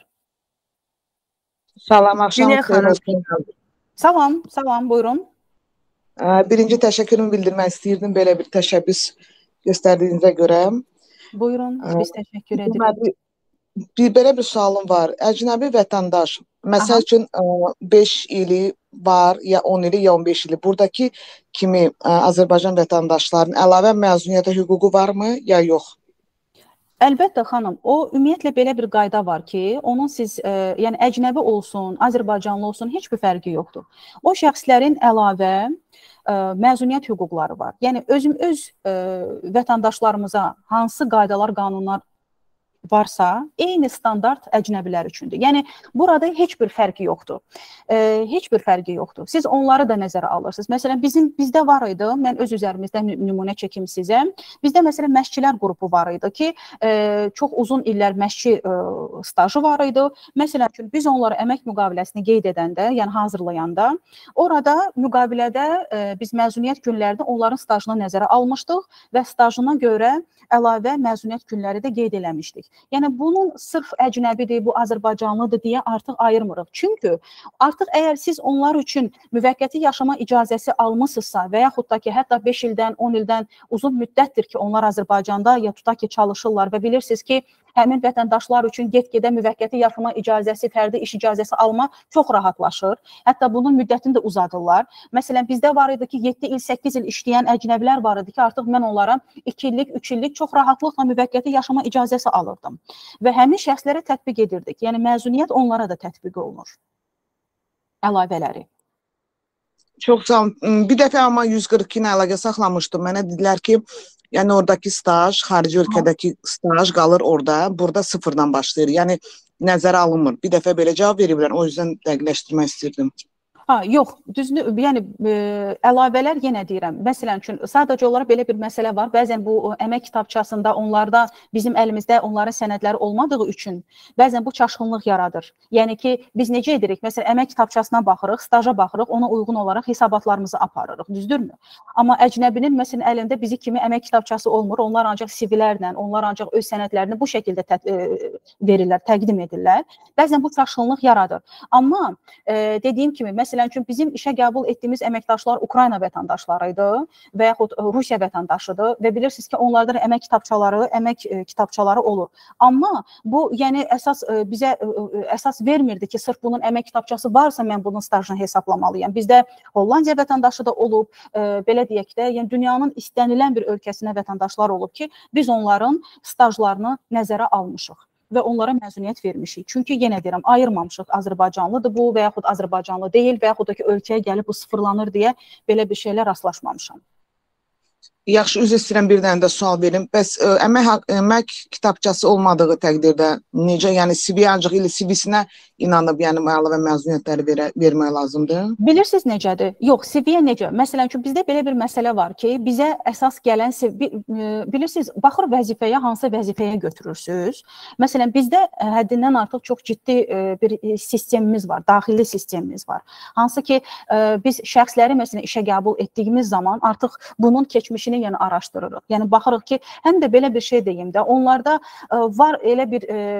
Salam, axşam xeyir olsun. Salam, salam, buyurun. Birinci təşəkkürümü bildirmək istəyirdim belə bir təşəbbüs göstərdiyinizə görə. Buyurun, biz təşəkkür edirik. Bir, belə bir sualım var. Əcnəbi vətəndaş, məsəl üçün beş ili var, ya on ili, ya on beş ili. Buradakı kimi Azərbaycan vətəndaşlarının əlavə məzuniyyətə hüququ varmı, ya yox? Əlbəttə xanım, o ümumiyyətlə belə bir qayda var ki, onun siz, e, yəni əcnəbi olsun, Azərbaycanlı olsun, heç bir fərqi yoxdur. O şəxslərin əlavə e, məzuniyyət hüquqları var. Yəni özüm öz e, vətəndaşlarımıza hansı qaydalar, qanunlar varsa, eyni standart əcnəbilər üçündür. Yəni, burada heç bir fərqi yoxdur. E, heç bir fərqi yoxdur. Siz onları da nəzərə alırsınız. Məsələn, bizim, bizdə var idi, mən öz üzərimizdə nümunə çəkim sizə. Bizdə məsələn, məşqçilər qrupu var idi ki, e, çox uzun illər məşqçi e, stajı var idi. Məsələn, biz onları əmək müqaviləsini qeyd edəndə, yəni hazırlayanda, orada müqavilədə e, biz məzuniyyət günlərində onların stajını nəzərə almışdıq və stajına görə əlavə məzuniyyət günləri də qeyd eləmişdik. Yəni, bunun sırf əcnəbidir, bu Azərbaycanlıdır deyə artıq ayırmırıq. Çünki artıq əgər siz onlar üçün müvəqqəti yaşama icazəsi almışsınızsa və yaxud da ki, hətta beş ildən, on ildən uzun müddətdir ki, onlar Azərbaycanda ya tutaq ki, çalışırlar və bilirsiniz ki, həmin vətəndaşlar üçün get-gedə müvəqqəti yaşama icazəsi, fərdi iş icazəsi alma çox rahatlaşır. Hətta bunun müddətini də uzadırlar. Məsələn, bizdə var idi ki, yeddi il, səkkiz il işləyən əcnəbilər var idi ki, artıq mən onlara iki illik, üç illik çox rahatlıqla müvəqqəti yaşama icazəsi alırdım. Və həmin şəxslərə tətbiq edirdik. Yəni, məzuniyyət onlara da tətbiq olunur. Əlavələri. Çox sağ olun. Bir dəfə amma yüz qırx iki ilə əlaqə saxlamışdım. Mənə dedilər ki, yəni oradakı staj, xarici ölkədəki staj qalır orada, burada sıfırdan başlayır. Yəni, nəzərə alınmır. Bir dəfə belə cavab veriblər, o yüzden dəqiqləşdirmək istirdim. Ha, yox, düzünü, yəni e, əlavələr yenə deyirəm. Məsələn üçün, sadəcə olaraq belə bir məsələ var. Bəzən bu əmək kitabçasında onlarda bizim əlimizdə onların sənədləri olmadığı üçün bəzən bu çaşqınlıq yaradır. Yəni ki, biz necə edirik? Məsələn, əmək kitabçasına baxırıq, staja baxırıq, ona uyğun olaraq hesabatlarımızı aparırıq, düzdürmü? Amma əcnəbinin məsələn əlində bizi kimi əmək kitabçası olmur. Onlar ancaq C V-lərlə, onlar ancaq öz sənədlərini bu şəkildə tə e, verirlər, təqdim edirlər. Bəzən bu çaşqınlıq yaradır. Amma e, dediyim kimi, məsələn, məsələn üçün bizim işə qəbul etdiyimiz əməkdaşlar Ukrayna vətəndaşları idi və yaxud Rusiya vətəndaşıdır və bilirsiniz ki, onlarda da əmək kitabçaları, əmək e, kitabçaları olur. Amma bu yəni əsas e, bizə e, əsas vermirdi ki, sırf bunun əmək kitabçası varsa mən bunun stajını hesablamalıyam. Bizdə Hollandiya vətəndaşı da olub, e, belə deyək də, yəni dünyanın istənilən bir ölkəsinə vətəndaşlar olub ki, biz onların stajlarını nəzərə almışıq və onlara məzuniyyət vermişik. Çünki yenə deyirəm, ayırmamışıq, Azərbaycanlıdır bu və yaxud Azərbaycanlı deyil və yaxud da ki, ölkəyə gəlib bu sıfırlanır deyə belə bir şeylə rastlaşmamışam. Yaxşı, üzr istəyirəm, bir dənə də sual verim. Bəs ə, əmək, əmək kitabçası olmadığı təqdirdə necə, yəni C V ancaq ilə C V-sinə inanıb, yəni əlavə məzuniyyətləri verə, vermək lazımdır? Bilirsiniz necədir? Yox, C V-yə necə? Məsələn ki, bizdə belə bir məsələ var ki, bizə əsas gələn, bilirsiniz, baxır vəzifəyə, hansı vəzifəyə götürürsünüz. Məsələn, bizdə həddindən artıq çox ciddi bir sistemimiz var, daxili sistemimiz var. Hansı ki, biz şəxsləri məsələn işə qəbul etdiyimiz zaman artıq bunun keçmişini yəni araşdırırıq. Yəni baxırıq ki, həm də belə bir şey deyim də, onlarda ə, var elə bir ə,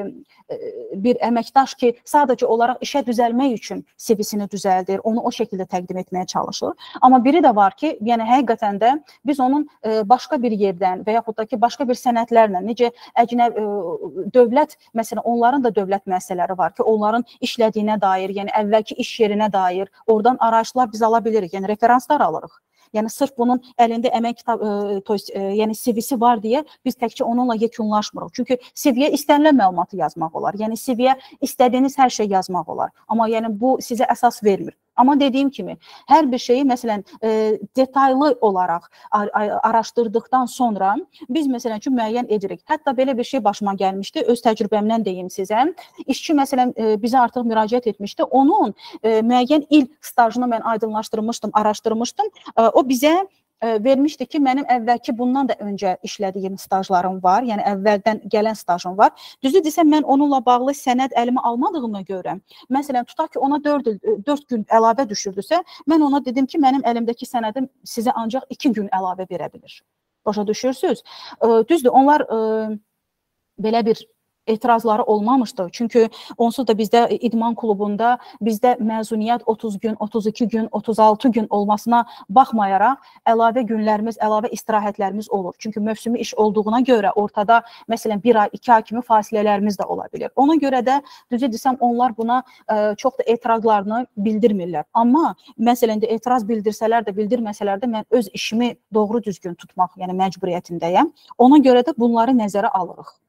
bir əməkdaş ki, sadəcə olaraq işə düzəlmək üçün C V-sini düzəldir, onu o şəkildə təqdim etməyə çalışır. Amma biri də var ki, yəni həqiqətən də biz onun ə, başqa bir yerdən və yaxud da ki, başqa bir sənədlərlə, necə əcnəb dövlət, məsələn, onların da dövlət müəssisələri var ki, onların işlədiyinə dair, yəni əvvəlki iş yerinə dair oradan arayışlar biz ala bilirik, yəni referanslar alırıq. Yəni sırf bunun əlində əmək kitab, e, to, e, yəni C V-si var deyə biz təkcə onunla yekunlaşmırıq. Çünki C V-yə istənilən məlumatı yazmaq olar. Yəni C V-yə istədiyiniz hər şey yazmaq olar. Amma yəni bu sizə əsas vermir. Amma dediyim kimi, hər bir şeyi məsələn e, detaylı olaraq araşdırdıqdan sonra biz məsələn ki, müəyyən edirik. Hətta belə bir şey başıma gəlmişdi, öz təcrübəmdən deyim sizə. İşçi məsələn e, bizə artıq müraciət etmişdi. Onun e, müəyyən il stajını mən aydınlaşdırmışdım, araşdırmışdım. E, o bizə vermişdi ki, mənim əvvəlki bundan da öncə işlədiyim stajlarım var, yəni əvvəldən gələn stajım var. Düzü desəm, mən onunla bağlı sənəd əlimə almadığıma görə, məsələn, tutaq ki, ona dörd gün əlavə düşürdüsə, mən ona dedim ki, mənim əlimdəki sənədim sizə ancaq iki gün əlavə verə bilir. Başa düşürsünüz? Düzdür, onlar belə bir etirazları olmamışdı. Çünki onsuz da bizdə idman klubunda bizdə məzuniyyət otuz gün, otuz iki gün, otuz altı gün olmasına baxmayaraq əlavə günlərimiz, əlavə istirahətlərimiz olur. Çünki mövsümi iş olduğuna görə ortada məsələn bir ay, iki ay kimi fasilələrimiz də ola bilir. Ona görə də düzü desəm onlar buna ə, çox da etirazlarını bildirmirlər. Amma məsələn də etiraz bildirsələr də, bildirməsələr də mən öz işimi doğru düzgün tutmaq, yəni məcburiyyətindəyəm. Ona görə də bunları nəzərə alırıq.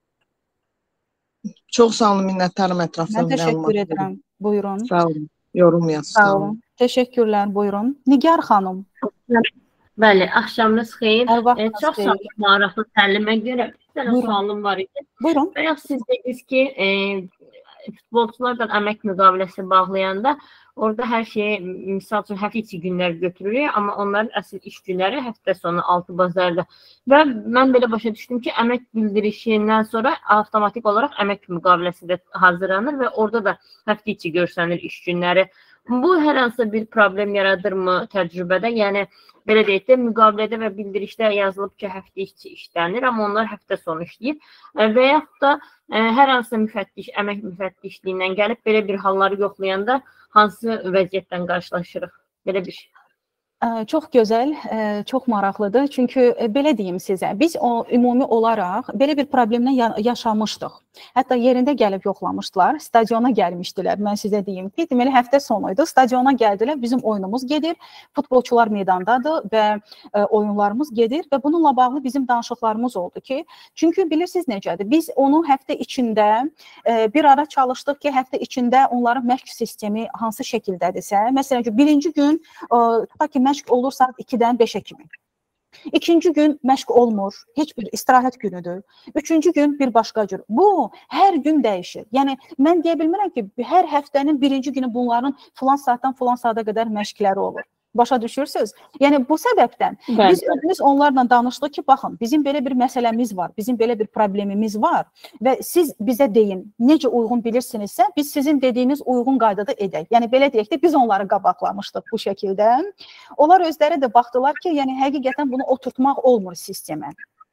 Çox sağ olun, minnətdarım ətrafdan. Mən təşəkkür edirəm. Buyurun. Sağ olun. Yorum yaz. Sağ olun. Təşəkkürlər. Buyurun. Nigar xanım. Bəli, axşamınız xeyir. E, çox sağ olun, maraqlı təlimə görə. Bir dənə sualım var idi. Buyurun. Bayaq siz dediniz ki, e, futbolçularla əmək müqaviləsi bağlayanda orada hər şeyi, misal üçün həftə içi günlər götürülür, amma onların əsl iş günləri həftə sonu altı bazarda. Və mən belə başa düşdüm ki, əmək bildirişindən sonra avtomatik olaraq əmək müqaviləsi də hazırlanır və orada da həftə içi görsənir iş günləri. Bu hər hansı bir problem yaradırmı təcrübədə? Yəni, belə deyək də, müqavilədə və bildirişdə yazılıb ki, həftə içi işlənir, amma onlar həftə sonu işləyir. Və yaxud da ə, hər hansı müfəttiş, əmək müfəttişliyindən gəlib belə bir halları yoxlayanda hansı vəziyyətdən qarşılaşırıq? Belə bir şey. Çox gözəl, çox maraqlıdır. Çünki belə deyim sizə, biz o ümumi olaraq belə bir problemlə yaşamışdıq. Hətta yerində gəlib yoxlamışdılar, stadiona gəlmişdilər. Mən sizə deyim ki, deməli həftə sonuydu, stadiona gəldilər, bizim oyunumuz gedir, futbolçular meydandadır və oyunlarımız gedir və bununla bağlı bizim danışıqlarımız oldu ki, çünki bilirsiniz necədir, biz onu həftə içində bir ara çalışdıq ki, həftə içində onların məşq sistemi hansı şəkildədirsə, məsələn ki, birinci gün tutaq ki, məşq olur saat ikidən beşə kimi. İkinci gün məşq olmur, heç bir istirahət günüdür. Üçüncü gün bir başqa cür. Bu, hər gün dəyişir. Yəni, mən deyə bilmirəm ki, hər həftənin birinci günü bunların filan saatdan filan saata qədər məşqləri olur. Başa düşürsünüz? Yəni, bu səbəbdən Bəli. Biz özümüz onlarla danışdıq ki, baxın, bizim belə bir məsələmiz var, bizim belə bir problemimiz var və siz bizə deyin, necə uyğun bilirsinizsə, biz sizin dediyiniz uyğun qaydada edək. Yəni, belə deyək də, biz onları qabaqlamışdıq bu şəkildə. Onlar özləri də baxdılar ki, yəni, həqiqətən bunu oturtmaq olmur sistemə.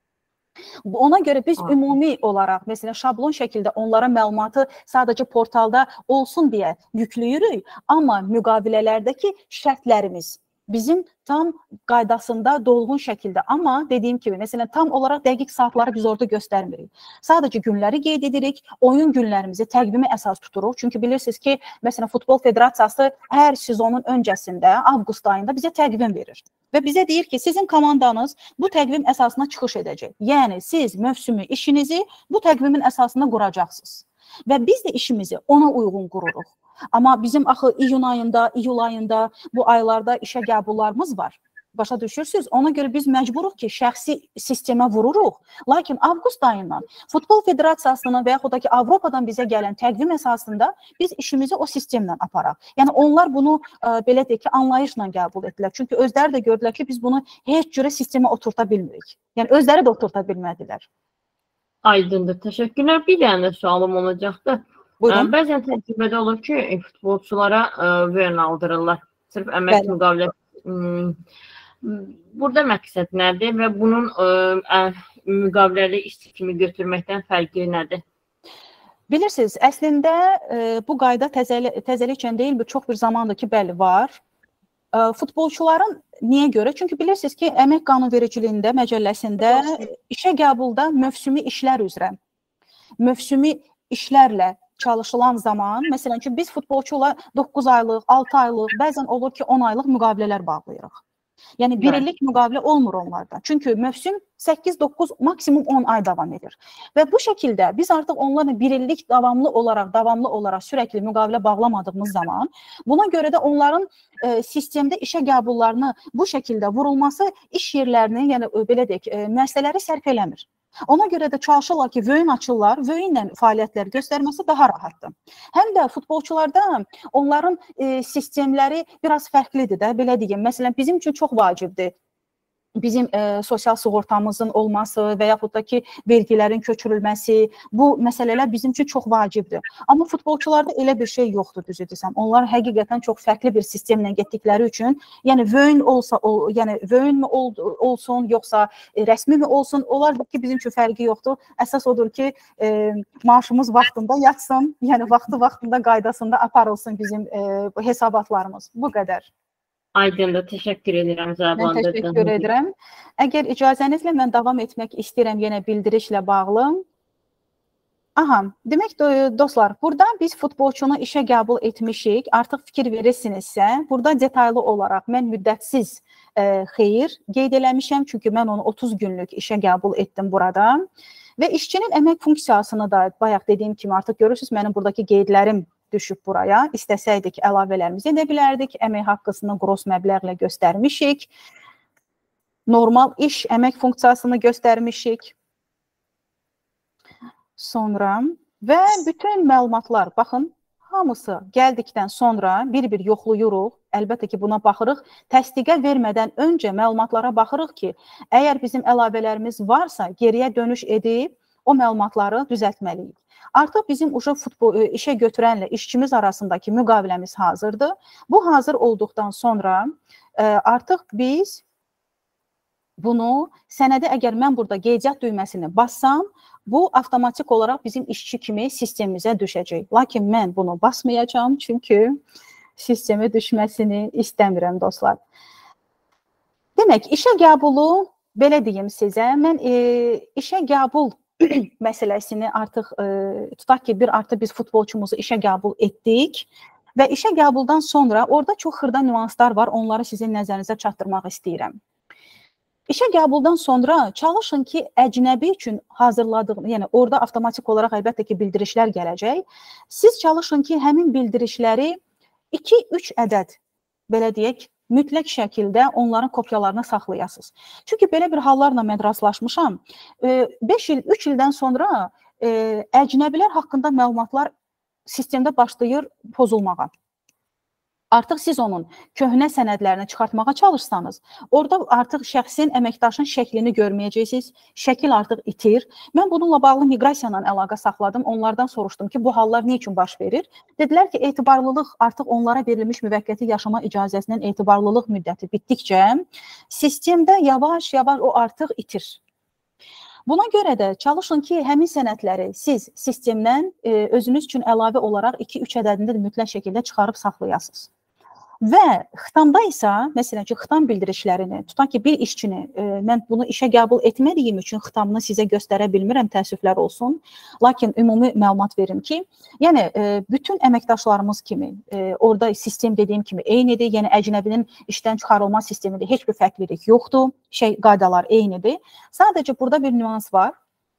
Ona görə biz ümumi olaraq, məsələn, şablon şəkildə onlara məlumatı sadəcə portalda olsun deyə yüklüyürük, amma müqavilələrdəki şərtlərimiz bizim tam qaydasında, dolğun şəkildə, amma dediyim kimi, məsələn, tam olaraq dəqiq saatları biz orada göstərmirik. Sadəcə günləri qeyd edirik, oyun günlərimizi, təqvimi əsas tuturuq. Çünki bilirsiniz ki, məsələn, Futbol Federasiyası hər sezonun öncəsində, avqust ayında bizə təqvim verir. Və bizə deyir ki, sizin komandanız bu təqvim əsasına çıxış edəcək. Yəni, siz mövsümü, işinizi bu təqvimin əsasında quracaqsınız. Və biz də işimizi ona uyğun qururuq. Amma bizim axı iyun ayında, iyul ayında, bu aylarda işə qəbullarımız var. Başa düşürsünüz? Ona görə biz məcburuq ki, şəxsi sistemə vururuq. Lakin avqust ayından Futbol Federasiyasının və yaxud da ki, Avropadan bizə gələn təqvim əsasında biz işimizi o sistemlə aparaq. Yəni, onlar bunu, ə, belə deyək ki, anlayışla qəbul etdilər. Çünki özləri də gördülər ki, biz bunu heç cürə sistemə oturta bilmirik. Yəni, özləri də oturta bilmədilər. Aydındır, təşəkkürlər. Bir dənə sualım olacaqdı. Buyurun. Bəzən təcrübədə olur ki, futbolçulara vərin aldırırlar. Sırf əmək müqaviləsi. Burada məqsəd nədir və bunun müqaviləli işçi kimi götürməkdən fərqi nədir? Bilirsiniz, əslində bu qayda təzəlikən deyil, bu çox bir zamandır ki, bəli, var. Futbolçuların niyə görə? Çünki bilirsiniz ki, əmək qanunvericiliyində, məcəlləsində işə qəbulda mövsümi işlər üzrə, mövsümi işlərlə çalışılan zaman, məsələn ki, biz futbolçular doqquz aylıq, altı aylıq, bəzən olur ki, on aylıq müqavilələr bağlayırıq. Yəni, bir illik müqavilə olmur onlarda. Çünki mövsüm səkkiz doqquz, maksimum on ay davam edir. Və bu şəkildə biz artıq onlarla bir illik davamlı olaraq, davamlı olaraq sürəkli müqavilə bağlamadığımız zaman, buna görə də onların e, sistemdə işə qəbullarını bu şəkildə vurulması iş yerlərini, yəni belə deyək, e, müəssisələri sərf eləmir. Ona görə də çalışırlar ki, vöyün açırlar, vöyünlə fəaliyyətlər göstərməsi daha rahatdır. Həm də futbolçularda onların e, sistemləri biraz fərqlidir də, belə deyim. Məsələn, bizim üçün çox vacibdir. Bizim e, sosial sığortamızın olması və yaxud da ki, vergilərin köçürülməsi, bu məsələlər bizim üçün çox vacibdir. Amma futbolçularda elə bir şey yoxdur, düzü desəm. Onlar həqiqətən çox fərqli bir sistemlə getdikləri üçün, yəni vöyün olsa, o, yəni vöyün mü ol, olsun, yoxsa e, rəsmi mi olsun, onlar da ki, bizim üçün fərqi yoxdur. Əsas odur ki, e, maaşımız vaxtında yatsın, yəni vaxtı-vaxtında qaydasında aparılsın bizim e, hesabatlarımız. Bu qədər. Aydındır, təşəkkür edirəm. Mən təşəkkür edirəm. Əgər icazənizlə mən davam etmək istəyirəm yenə bildirişlə bağlı. Aha, demək dostlar, burada biz futbolçunu işə qəbul etmişik. Artıq fikir verirsinizsə, burada detaylı olaraq mən müddətsiz e, xeyir qeyd eləmişəm. Çünki mən onu otuz günlük işə qəbul etdim burada. Və işçinin əmək funksiyasını da bayaq dediyim kimi artıq görürsünüz, mənim buradakı qeydlərim düşüb buraya. İstəsəydik əlavələrimizi edə bilərdik. Əmək haqqısını qros məbləğlə göstərmişik. Normal iş əmək funksiyasını göstərmişik. Sonra və bütün məlumatlar, baxın, hamısı gəldikdən sonra bir-bir yoxluyuruq. Əlbəttə ki, buna baxırıq. Təsdiqə vermədən öncə məlumatlara baxırıq ki, əgər bizim əlavələrimiz varsa, geriyə dönüş edib o məlumatları düzəltməliyik. Artıq bizim uşaq futbol işə götürənlə işçimiz arasındakı müqaviləmiz hazırdır. Bu hazır olduqdan sonra ə, artıq biz bunu sənədə əgər mən burada qeydiyyat düyməsini bassam, bu avtomatik olaraq bizim işçi kimi sistemimizə düşəcək. Lakin mən bunu basmayacağam, çünki sistemə düşməsini istəmirəm, dostlar. Demək, işə qəbulu, belə deyim sizə, mən e, işə qəbul məsələsini artıq e, tutaq ki, bir artıq biz futbolçumuzu işə qəbul etdik və işə qəbuldan sonra orada çox xırda nüanslar var, onları sizin nəzərinizə çatdırmaq istəyirəm. İşə qəbuldan sonra çalışın ki, əcnəbi üçün hazırladığınız, yəni orada avtomatik olaraq əlbəttə ki, bildirişlər gələcək. Siz çalışın ki, həmin bildirişləri iki üç ədəd, belə deyək, mütləq şəkildə onların kopyalarını saxlayasınız. Çünki belə bir hallarla mən rastlaşmışam. beş il, üç ildən sonra e, əcnəbilər haqqında məlumatlar sistemdə başlayır pozulmağa. Artıq siz onun köhnə sənədlərini çıxartmağa çalışsanız, orada artıq şəxsin, əməkdaşın şəklini görməyəcəksiniz, şəkil artıq itir. Mən bununla bağlı miqrasiya ilə əlaqə saxladım, onlardan soruşdum ki, bu hallar nə üçün baş verir? Dedilər ki, etibarlılıq artıq onlara verilmiş müvəqqəti yaşama icazəsinin etibarlılıq müddəti bitdikcə sistemdə yavaş-yavaş o artıq itir. Buna görə də çalışın ki, həmin sənədləri siz sistemdən e, özünüz üçün əlavə olaraq iki üç ədədində də mütləq şəkildə çıxarıb saxlayasınız. Və xitamda isə, məsələn ki, xitam bildirişlərini, tutaq ki, bir işçini, e, mən bunu işə qəbul etmədiyim üçün xitamını sizə göstərə bilmirəm, təəssüflər olsun. Lakin ümumi məlumat verim ki, yəni e, bütün əməkdaşlarımız kimi, e, orada sistem dediyim kimi eynidir, yəni əcnəbinin işdən çıxarılma sistemində heç bir fərqlilik yoxdur, şey, qaydalar eynidir. Sadəcə burada bir nüans var.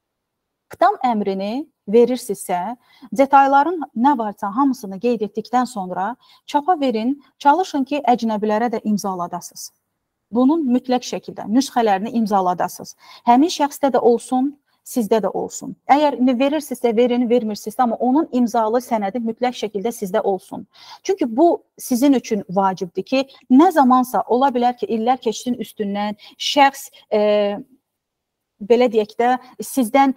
Xitam əmrini verirsinizsə, detalların nə varsa hamısını qeyd etdikdən sonra çapa verin, çalışın ki, əcnəbilərə də imzaladasınız. Bunun mütləq şəkildə nüsxələrini imzaladasınız. Həmin şəxsdə də olsun, sizdə də olsun. Əgər verirsinizsə, verin, vermirsinizsə, amma onun imzalı sənədi mütləq şəkildə sizdə olsun. Çünki bu sizin üçün vacibdir ki, nə zamansa ola bilər ki, illər keçsin üstündən şəxs e, belə deyək də, sizdən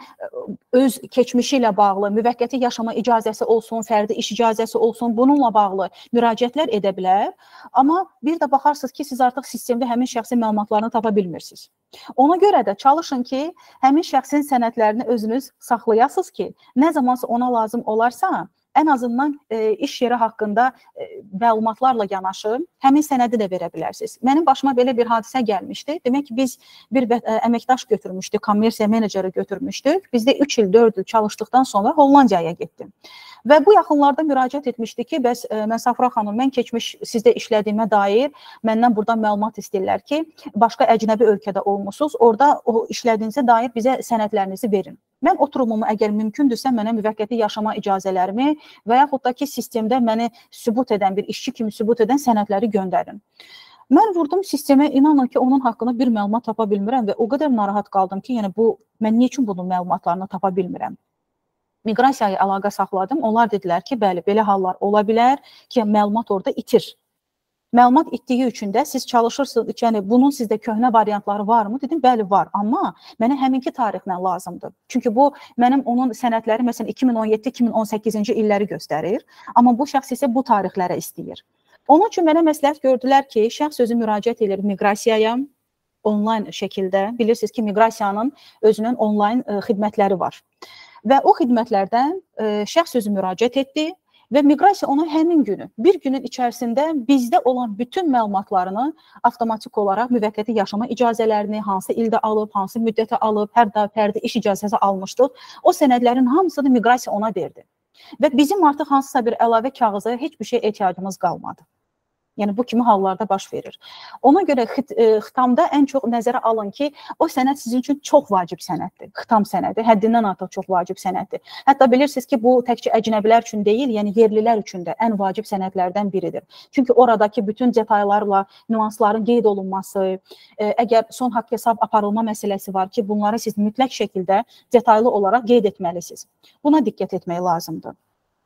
öz keçmişi ilə bağlı, müvəqqəti yaşama icazəsi olsun, fərdi iş icazəsi olsun, bununla bağlı müraciətlər edə bilər. Amma bir də baxarsınız ki, siz artıq sistemdə həmin şəxsin məlumatlarını tapa bilmirsiniz. Ona görə də çalışın ki, həmin şəxsin sənədlərini özünüz saxlayasınız ki, nə zamansa ona lazım olarsa, ən azından e, iş yeri haqqında e, məlumatlarla yanaşı həmin sənədi də verə bilərsiniz. Mənim başıma belə bir hadisə gəlmişdi. Demək ki, biz bir ə, əməkdaş götürmüşdük, kommersiya meneceri götürmüşdük. Bizdə üç il, dörd il çalışdıqdan sonra Hollandiyaya getdim. Və bu yaxınlarda müraciət etmişdi ki, bəs ə, mən Safra xanım, mən keçmiş sizdə işlədiyimə dair məndən buradan məlumat istəyirlər ki, başqa əcnəbi ölkədə olmusunuz, orada o işlədiyinizə dair bizə sənədlərinizi verin. Mən oturumumu əgər mümkündürsə mənə müvəqqəti yaşama icazələrimi və yaxud da ki, sistemdə məni sübut edən, bir işçi kimi sübut edən sənədləri göndərin. Mən vurdum sistemə, inanın ki, onun haqqında bir məlumat tapa bilmirəm və o qədər narahat qaldım ki, yəni bu, mən niyə üçün bunun məlumatlarını tapa bilmirəm? Miqrasiyaya əlaqə saxladım, onlar dedilər ki, bəli, belə hallar ola bilər ki, məlumat orada itir. Məlumat itdiyi üçün də siz çalışırsınız, yəni bunun sizdə köhnə variantları varmı? Dedim, bəli, var, amma mənə həminki tarixlə lazımdır. Çünki bu, mənim onun sənədləri, məsələn, iki min on yeddi iki min on səkkizinci illəri göstərir, amma bu şəxs isə bu tarixlərə istəyir. Onun üçün mənə məsləhət gördülər ki, şəxs özü müraciət edir miqrasiyaya, onlayn şəkildə. Bilirsiniz ki, miqrasiyanın özünün onlayn ə, xidmətləri var. Və o xidmətlərdən ə, şəxs özü müraciət etdi və miqrasiya onu həmin günü, bir günün içərisində bizdə olan bütün məlumatlarını avtomatik olaraq müvəqqəti yaşama icazələrini, hansı ildə alıb, hansı müddətə alıb, hər da fərdi iş icazəsi almışdıq, o sənədlərin hamısını miqrasiya ona verdi. Və bizim artıq hansısa bir əlavə kağıza heç bir şey ehtiyacımız qalmadı. Yəni, bu kimi hallarda baş verir. Ona görə xit, e, xitamda ən çox nəzərə alın ki, o sənəd sizin üçün çox vacib sənəddir. Xitam sənədi, həddindən artıq çox vacib sənəddir. Hətta bilirsiniz ki, bu təkcə əcnəbilər üçün deyil, yəni yerlilər üçün də ən vacib sənədlərdən biridir. Çünki oradakı bütün detallarla nüansların qeyd olunması, e, əgər son haqq hesab aparılma məsələsi var ki, bunları siz mütləq şəkildə detaylı olaraq qeyd etməlisiniz. Buna diqqət etmək lazımdır.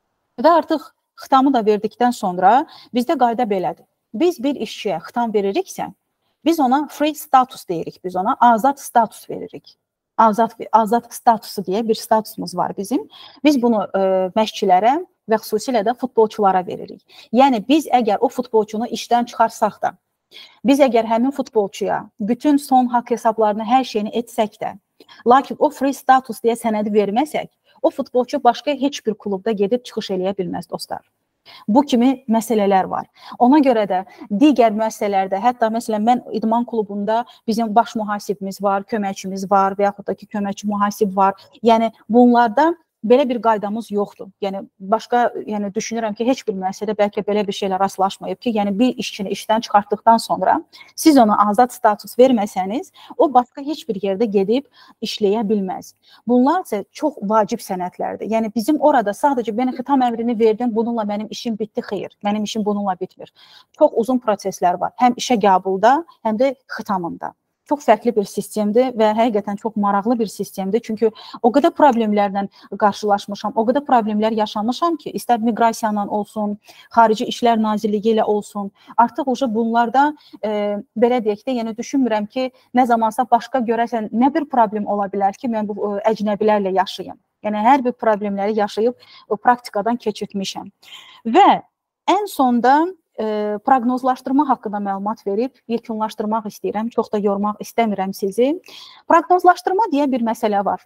Və artıq xitamı da verdikdən sonra bizdə qayda belədir. Biz bir işçiyə xitam veririksə, biz ona free status deyirik, biz ona azad status veririk. Azad, azad statusu deyə bir statusumuz var bizim. Biz bunu e, məşqçilərə və xüsusilə də futbolçulara veririk. Yəni biz əgər o futbolçunu işdən çıxarsaq da, biz əgər həmin futbolçuya bütün son haqq hesablarını, hər şeyini etsək də, lakin o free status deyə sənədi verməsək, o futbolçu başqa heç bir klubda gedib çıxış eləyə bilməz, dostlar. Bu kimi məsələlər var. Ona görə də digər müəssisələrdə, hətta məsələn, mən idman klubunda bizim baş mühasibimiz var, köməkçimiz var və yaxud da ki, köməkçi mühasib var. Yəni, bunlarda belə bir qaydamız yoxdur. Yəni, başqa, yəni, düşünürəm ki, heç bir müəssisədə bəlkə belə bir şeylə rastlaşmayıb ki, yəni, bir işçini işdən çıxartdıqdan sonra siz ona azad status verməsəniz, o başqa heç bir yerdə gedib işləyə bilməz. Bunlar isə çox vacib sənədlərdir. Yəni, bizim orada sadəcə mən xitam əmrini verdim, bununla mənim işim bitdi, xeyr. Mənim işim bununla bitmir. Çox uzun proseslər var. Həm işə qəbulda, həm də xitamında. Çox fərqli bir sistemdir və həqiqətən çox maraqlı bir sistemdir. Çünki o qədər problemlərlə qarşılaşmışam, o qədər problemlər yaşamışam ki, istər miqrasiyanla olsun, Xarici İşlər Nazirliyi ilə olsun. Artıq uca bunlarda, e, belə deyək də, yəni düşünmürəm ki, nə zamansa başqa görəsən nə bir problem ola bilər ki, mən bu e, əcnəbilərlə yaşayım. Yəni, hər bir problemləri yaşayıb o praktikadan keçirtmişəm. Və ən sonda e, proqnozlaşdırma haqqında məlumat verib yekunlaşdırmaq istəyirəm. Çox da yormaq istəmirəm sizi. Proqnozlaşdırma deyə bir məsələ var.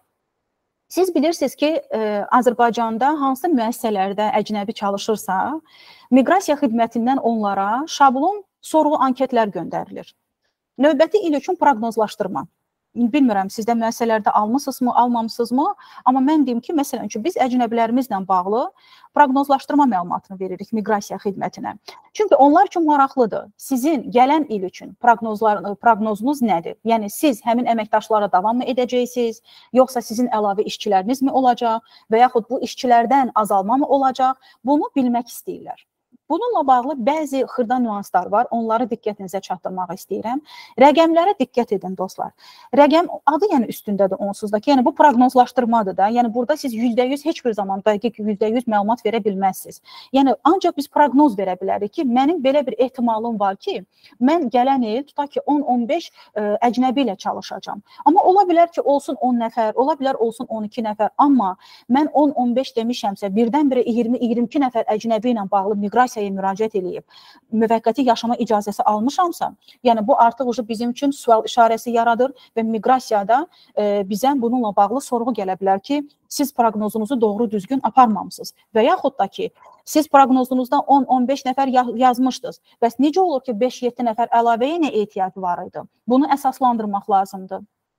Siz bilirsiniz ki, e, Azərbaycanda hansı müəssisələrdə əcnəbi çalışırsa, miqrasiya xidmətindən onlara şablon sorğu anketlər göndərilir. Növbəti il üçün proqnozlaşdırma. Bilmirəm, sizdə müəssisələrdə almısınızmı, almamısınızmı? Amma mən deyim ki, məsələn üçün biz əcnəbilərimizlə bağlı proqnozlaşdırma məlumatını veririk miqrasiya xidmətinə. Çünki onlar üçün maraqlıdır. Sizin gələn il üçün proqnozlar, proqnozunuz nədir? Yəni siz həmin əməkdaşlara davam mı edəcəksiniz, yoxsa sizin əlavə işçiləriniz mi olacaq və yaxud bu işçilərdən azalma mı olacaq? Bunu bilmək istəyirlər. Bununla bağlı bəzi xırda nüanslar var. Onları diqqətinizə çatdırmaq istəyirəm. Rəqəmlərə diqqət edin dostlar. Rəqəm adı yəni üstündədir onsuz da ki, yəni bu proqnozlaşdırmadır da. Yəni burada siz yüzdə yüz heç bir zaman dəqiq yüzdə yüz məlumat verə bilməzsiniz. Yəni ancaq biz proqnoz verə bilərik ki, mənim belə bir ehtimalım var ki, mən gələn il tutaq ki on on beş ə, əcnəbi ilə çalışacağam. Amma ola bilər ki, olsun on nəfər, ola bilər olsun on iki nəfər. Amma mən on on beş demişəmsə, birdən-birə iyirmi iyirmi iki nəfər əcnəbi ilə bağlı miqrasiya müraciət edib, müvəqqəti yaşama icazəsi almışamsa, yəni bu artıq bizim üçün sual işarəsi yaradır və miqrasiyada e, bizə bununla bağlı sorğu gələ bilər ki, siz proqnozunuzu doğru düzgün aparmamısınız və yaxud da ki, siz proqnozunuzda on on beş nəfər yazmışdınız. Bəs necə olur ki, beş yeddi nəfər əlavəyə nə ehtiyacı var idi? Bunu əsaslandırmaq lazımdır.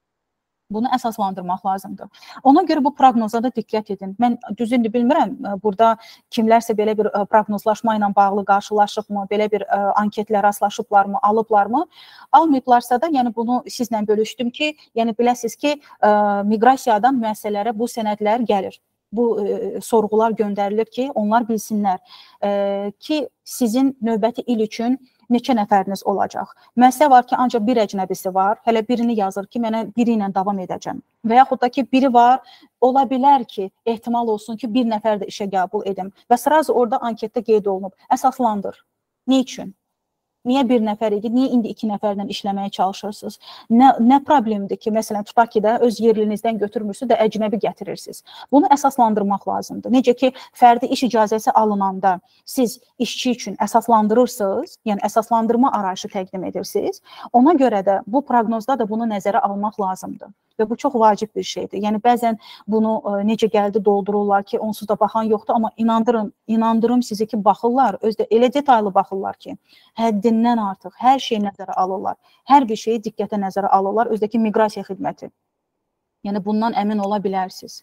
Bunu əsaslandırmaq lazımdır. Ona görə bu proqnoza da diqqət edin. Mən düzünü bilmirəm, burada kimlərsə belə bir proqnozlaşma ilə bağlı qarşılaşıbmı, belə bir anketlə rastlaşıblarmı, alıblarmı? Almayıblarsa da, yəni bunu sizlə bölüşdüm ki, yəni biləsiniz ki, miqrasiyadan müəssisələrə bu sənədlər gəlir. Bu e, sorğular göndərilir ki, onlar bilsinlər e, ki, sizin növbəti il üçün neçə nəfəriniz olacaq. Müəssisə var ki, ancaq bir əcnəbisi var, hələ birini yazır ki, mənə biri ilə davam edəcəm. Və yaxud da ki, biri var, ola bilər ki, ehtimal olsun ki, bir nəfər də işə qəbul edim. Və sırazı orada anketdə qeyd olunub, əsaslandır. Nə üçün? Niyə bir nəfər idi? Niyə indi iki nəfərlə işləməyə çalışırsınız? Nə, nə problemdir ki, məsələn, tutaq ki də öz yerlinizdən götürmürsünüz də əcnəbi gətirirsiniz. Bunu əsaslandırmaq lazımdır. Necə ki, fərdi iş icazəsi alınanda siz işçi üçün əsaslandırırsınız, yəni əsaslandırma arayışı təqdim edirsiniz, ona görə də bu proqnozda da bunu nəzərə almaq lazımdır. Və bu çox vacib bir şeydir. Yəni, bəzən bunu ə, necə gəldi doldururlar ki, onsuz da baxan yoxdur, amma inandırın, inandırım sizi ki, baxırlar, özdə elə detaylı baxırlar ki, həddindən artıq hər şeyi nəzərə alırlar. Hər bir şeyi diqqətə nəzərə alırlar, özdəki miqrasiya xidməti. Yəni, bundan əmin ola bilərsiniz.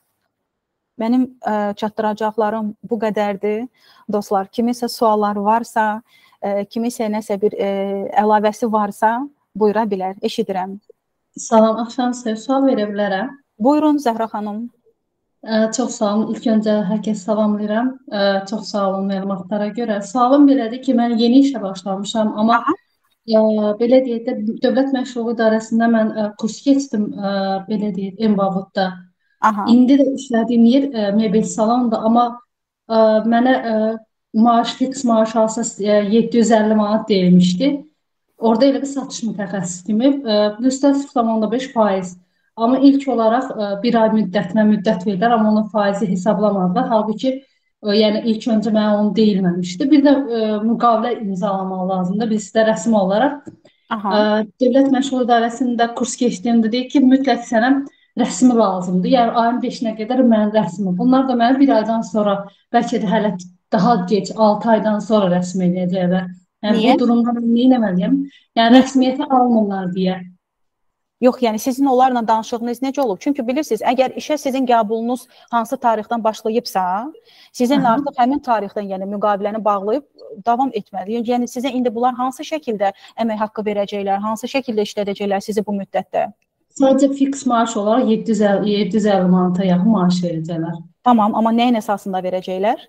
Mənim ə, çatdıracaqlarım bu qədərdir. Dostlar, kimisə sualları varsa, ə, kimisə nəsə bir ə, əlavəsi varsa, buyura bilər, eşidirəm. Salam, axşam sizə sual verə bilərəm. Buyurun, Zəhra xanım. Ə, çox sağ olun. İlk öncə hər kəs salamlayıram. Ə, çox sağ olun məlumatlara görə. Sualım belədir ki, mən yeni işə başlamışam, amma ə, belə deyək də, Dövlət Məşğulluq İdarəsində mən ə, kurs keçdim, ə, belə deyək, Embavutda. Aha. İndi də işlədiyim yer ə, mebel salondur, amma ə, mənə ə, maaş, fiks maaş alsa yeddi yüz əlli manat deyilmişdi. Orada elə bir satış mütəxəssis kimi, üstə sıfır nöqtə beş faiz. Amma ilk olaraq bir ay müddətinə müddət verdilər, amma onun faizi hesablamadılar. Halbuki, yəni ilk öncə mənə onu deyilməmişdi. Bir də müqavilə imzalamaq lazımdır. Biz də rəsmi olaraq Aha. Dövlət Məşğulluq İdarəsində kurs keçdiyimdə deyir ki, mütləq sənə rəsmi lazımdır. Yəni ayın beşinə qədər mənim rəsmi. Bunlar da mənə bir aydan sonra, bəlkə də hələ daha gec, altı aydan sonra rəsmi edəcəklər. Yəni, Niyə? Bu durumda mən nə eləməliyəm? Yəni, rəsmiyyəti almırlar deyə. Yox, yəni sizin onlarla danışığınız necə olub? Çünki bilirsiniz, əgər işə sizin qəbulunuz hansı tarixdən başlayıbsa, sizin Aha. artıq həmin tarixdən yəni müqaviləni bağlayıb davam etməli. Yəni sizə indi bunlar hansı şəkildə əmək haqqı verəcəklər, hansı şəkildə işlədəcəklər sizi bu müddətdə? Sadəcə fiks maaş olaraq yeddi yüz əlli manata yaxın maaş verəcəklər. Tamam, amma nəyin əsasında verəcəklər?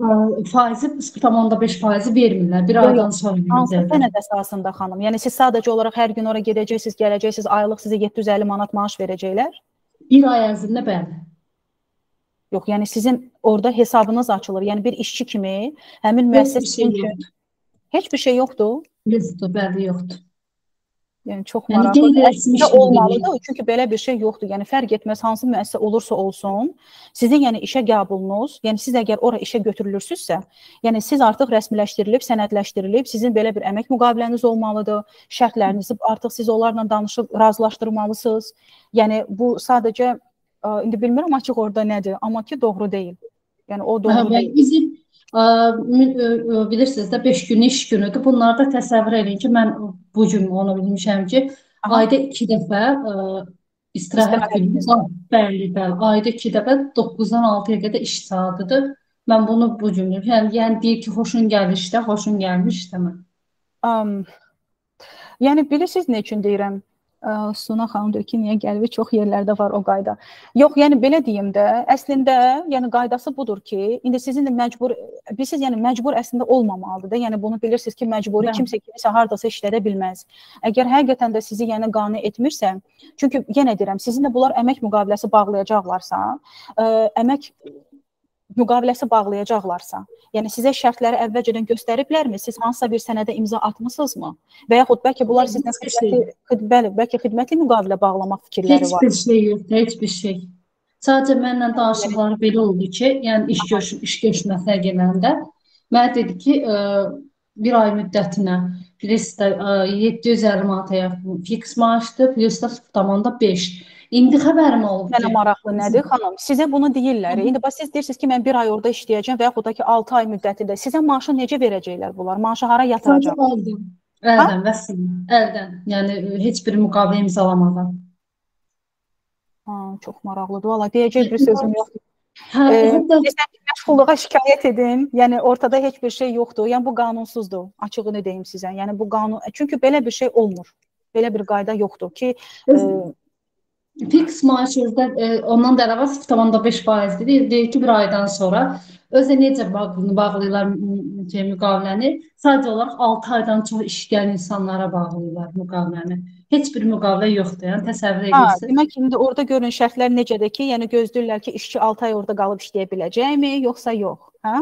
Faizi sıfır nöqtə beş faizi vermirlər. Bir aydan sonra verəcəklər. Hansı sənəd əsasında xanım? Yəni siz sadəcə olaraq hər gün ora gedəcəksiniz, gələcəksiniz, aylıq sizə yeddi yüz əlli manat maaş verəcəklər? Bir ay ərzində bəli. Yox, yəni sizin orada hesabınız açılır. Yəni bir işçi kimi həmin müəssisə üçün heç bir şey yoxdur. Yoxdur, bəli, yoxdur. Yəni çox Yəni maraqlı. qeyri-rəsmi Əslində iş olmalıdır, çünki belə bir şey yoxdur. Yəni fərq etməz hansı müəssisə olursa olsun, sizin yəni işə qəbulunuz, yəni siz əgər ora işə götürülürsünüzsə, yəni siz artıq rəsmiləşdirilib, sənədləşdirilib, sizin belə bir əmək müqaviləniz olmalıdır. Şərtlərinizi artıq siz onlarla danışıb razılaşdırmalısınız. Yəni bu sadəcə indi bilmirəm açıq orada nədir, amma ki doğru deyil. Yəni o doğru Hə, deyil. bizim ə, bilirsiniz də beş gün iş günüdür. Bunları da təsəvvür edin ki, mən bu gün onu bilmişəm ki, Aha. ayda iki dəfə ə, istirahət İstirahət günü. günü. Bəli, bəli. Ayda iki dəfə doqquzdan altıya qədər iş saatıdır. Mən bunu bu gün, yəni, yəni deyir ki, xoşun gəlir işdə, xoşun gəlmiş işləmə. Um, yəni bilirsiniz nə üçün deyirəm? Ə, Suna xanım deyir ki, niyə gəlib? Çox yerlərdə var o qayda. Yox, yəni belə deyim də, əslində, yəni qaydası budur ki, indi sizin də məcbur, bilirsiniz, yəni məcbur əslində olmamalıdır da. Yəni bunu bilirsiniz ki, məcburi Hə. kimsə kimisə hardasa işlədə bilməz. Əgər həqiqətən də sizi yəni qane etmirsə, çünki yenə deyirəm, sizin də bunlar əmək müqaviləsi bağlayacaqlarsa, ə, əmək müqaviləsi bağlayacaqlarsa, yəni sizə şərtləri əvvəlcədən göstəriblərmi? Siz hansısa bir sənədə imza atmısınızmı? Və yaxud bəlkə bunlar sizdən xidməti, bəli, bəlkə xidmətli müqavilə bağlamaq fikirləri var. Heç bir şey yoxdur, heç bir şey. Sadəcə mənlə danışıqları belə oldu ki, yəni iş görüş iş görüşməsinə gələndə mənə dedi ki, ə, bir ay müddətinə plus da yeddi yüz əlli manata fiks maaşdır, plus da tamamda beş. İndi xəbərim olub Mənə ki, maraqlı nədir, xanım? Sizə bunu deyirlər. İndi bax siz deyirsiniz ki, mən bir ay orada işləyəcəm və yaxud da ki, altı ay müddətində. Sizə maaşı necə verəcəklər bunlar? Maaşı hara yatıracaq? Sadəcə əldən, əldən, vəssalam, əldən. Yəni heç bir müqavilə imzalamadan. Ha, çox maraqlıdır. Valla deyəcək bir sözüm yoxdur. Hə, Ee, hətta məşğulluğa şikayət edin. Yəni ortada heç bir şey yoxdur. Yəni bu qanunsuzdur. Açığını deyim sizə. Yəni bu qanun, çünki belə bir şey olmur. Belə bir qayda yoxdur ki, e, fiks maaş özdə e, ondan da əlavə sıfır tamamda beş faizdir. Deyir, deyir ki, bir aydan sonra özə necə bağlı, bağlayırlar şey, müqaviləni? Sadəcə olaraq altı aydan çox işləyən insanlara bağlayırlar müqaviləni. Heç bir müqavilə yoxdur. Yəni təsəvvür ha, edirsiniz. demək indi orada görün şərtlər necədir ki, yəni gözləyirlər ki, işçi altı ay orada qalıb işləyə biləcəkmi, yoxsa yox, hə?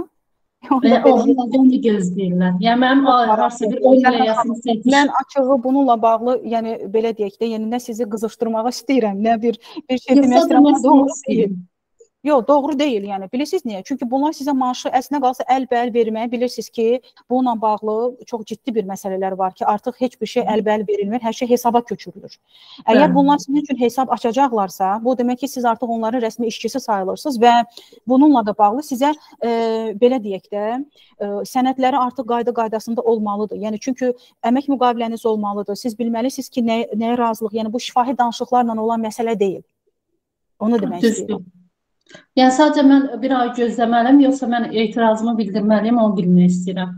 Və onlardan da gözləyirlər. Yəni mənim harasa bir on ilə yaxın sətmiş. Mən açığı bununla bağlı, yəni belə deyək də, yəni nə sizi qızışdırmağa istəyirəm, nə bir bir şey demək istəyirəm, doğru deyil. Yox, doğru deyil, yəni bilirsiniz niyə? Çünki bunlar sizə maaşı əslinə qalsa əlbəl verməyi bilirsiniz ki, bununla bağlı çox ciddi bir məsələlər var ki, artıq heç bir şey əlbəl verilmir, hər şey hesaba köçürülür. Əgər bunlar sizin üçün hesab açacaqlarsa, bu demək ki, siz artıq onların rəsmi işçisi sayılırsınız və bununla da bağlı sizə e, belə deyək də, e, sənədləri artıq qayda qaydasında olmalıdır. Yəni çünki əmək müqaviləniz olmalıdır. Siz bilməlisiniz ki, nə, nəyə razılıq, yəni bu şifahi danışıqlarla olan məsələ deyil. Onu demək istəyirəm. Yəni sadəcə mən bir ay gözləməliyəm, yoxsa mən etirazımı bildirməliyəm, onu bilmək istəyirəm.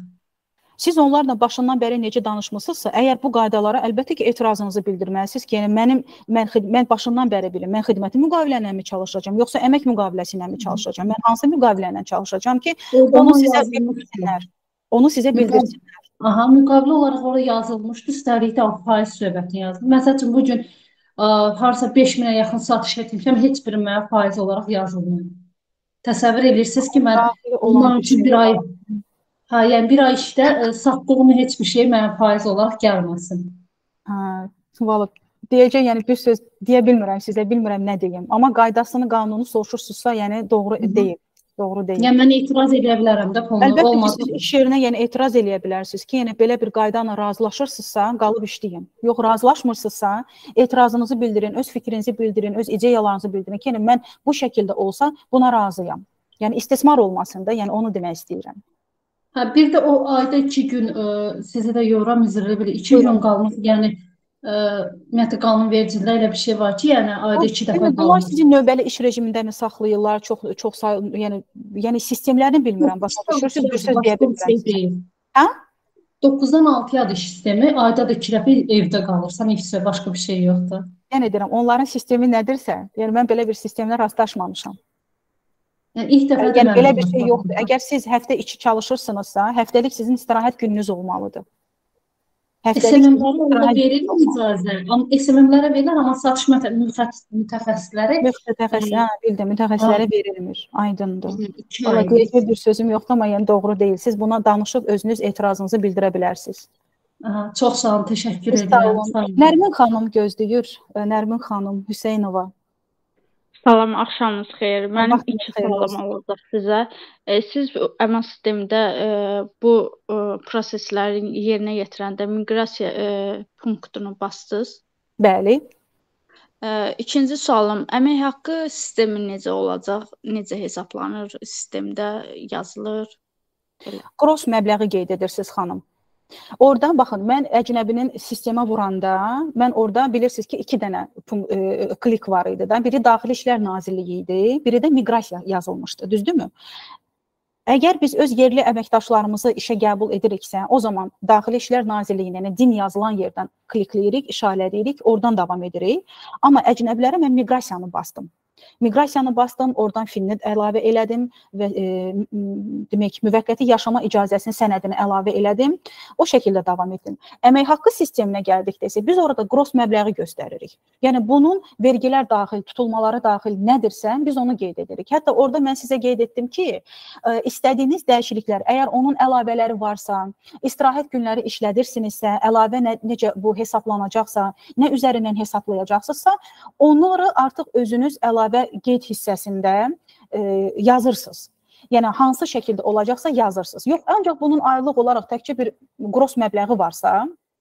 Siz onlarla başından bəri necə danışmısınızsa, əgər bu qaydalara əlbəttə ki, etirazınızı bildirməlisiniz ki, yəni mənim mən, mən başından bəri bilim, mən xidməti müqavilə ilə mi çalışacağam, yoxsa əmək müqaviləsi ilə mi çalışacağam, mən hansı müqavilə ilə çalışacağam ki, onu sizə bildirsinlər. Onu sizə bildirsinlər. Aha, müqavilə olaraq orada yazılmışdı, üstəlik də faiz söhbətini yazdım. Məsəl üçün bu gün harasa beş minə yaxın satış etmişəm, heç biri mənə faiz olaraq yazılmıyor. Təsəvvür edirsiniz ki, mən ondan üçün bir ay, hə, yəni bir ay işdə satdığım heç bir şey mənə faiz olaraq gəlməsin. Hə, valla deyəcək, yəni bir söz deyə bilmirəm sizə, bilmirəm nə deyim. Amma qaydasını, qanunu soruşursunuzsa, yəni doğru Hı-hı. deyil. Doğru deyil. Yəni mən etiraz edə bilərəm də pulunu Əlbəttə olmaz. ki, siz iş yerinə yəni etiraz eləyə bilərsiniz ki, yəni belə bir qayda ilə razılaşırsınızsa, qalıb işləyin. Yox, razılaşmırsınızsa, etirazınızı bildirin, öz fikrinizi bildirin, öz ideyalarınızı bildirin ki, yəni mən bu şəkildə olsa buna razıyam. Yəni istismar olmasın da, yəni onu demək istəyirəm. Hə, bir də o ayda iki gün ə, sizə də yoram üzrə belə iki Buyurun. gün qalmış, yəni ümumiyyətlə qanunvericiliyə elə bir şey var ki, yəni ayda iki dəfə qalır. Bunlar sizi növbəli iş rejimində mi saxlayırlar? Çox çox say, yəni yəni sistemlərini bilmirəm. Başa düşürsüz, bir söz deyə bilmirəm. Hə? doqquzdan altıya da iş sistemi, ayda da iki dəfə evdə qalırsan, heç başqa bir şey yoxdur. Yəni deyirəm, onların sistemi nədirsə, yəni mən belə bir sistemlə rastlaşmamışam. Yəni ilk dəfə yəni belə bir şey yoxdur. Əgər siz həftə içi çalışırsınızsa, həftəlik sizin istirahət gününüz olmalıdır. S M M-lərə verilir icazə. S M M-lərə verilir, amma satış mütəxəssisləri mütəxəssis, hə, bildim, mütəxəssislərə verilmir. Aydındır. Valla deyəcək bir sözüm yoxdur, amma yəni doğru deyil. Siz buna danışıb özünüz etirazınızı bildirə bilərsiniz. Aha, çox sağ olun, təşəkkür Sağ edirəm. olun. Sağ olun. Nərmin xanım gözləyir. Nərmin xanım Hüseynova. Salam, axşamınız xeyir. Mənim Vaxtınız iki xeyir sualım olsun. olacaq sizə. E, siz əmək sistemdə e, bu e, prosesləri yerinə yetirəndə miqrasiya e, punktunu basdınız. Bəli. E, ikinci sualım, əmək haqqı sistemi necə olacaq? Necə hesablanır? Sistemdə yazılır? Gross məbləği qeyd edirsiniz xanım. Oradan baxın, mən əcnəbinin sistemə vuranda, mən orada bilirsiniz ki, iki dənə e, klik var idi da. Biri Daxili İşlər Nazirliyi idi, biri də miqrasiya yazılmışdı, düzdürmü? Əgər biz öz yerli əməkdaşlarımızı işə qəbul ediriksə, o zaman Daxili İşlər Nazirliyinin, yəni din yazılan yerdən klikləyirik, işarələyirik, oradan davam edirik. Amma əcnəbilərə mən miqrasiyanı bastım. Miqrasiyanı bastım, oradan filini əlavə elədim və e, demək, müvəqqəti yaşama icazəsinin sənədini əlavə elədim. O şəkildə davam etdim. Əmək haqqı sisteminə gəldikdə isə biz orada gross məbləği göstəririk. Yəni bunun vergilər daxil, tutulmaları daxil nədirsə, biz onu qeyd edirik. Hətta orada mən sizə qeyd etdim ki, e, istədiyiniz dəyişikliklər, əgər onun əlavələri varsa, istirahət günləri işlədirsinizsə, əlavə nə, necə bu hesablanacaqsa, nə üzərindən hesablayacaqsınızsa, onları artıq özünüz əlavə qeyd hissəsində e, yazırsınız. Yəni, hansı şəkildə olacaqsa yazırsınız. Yox, ancaq bunun aylıq olaraq təkcə bir gross məbləği varsa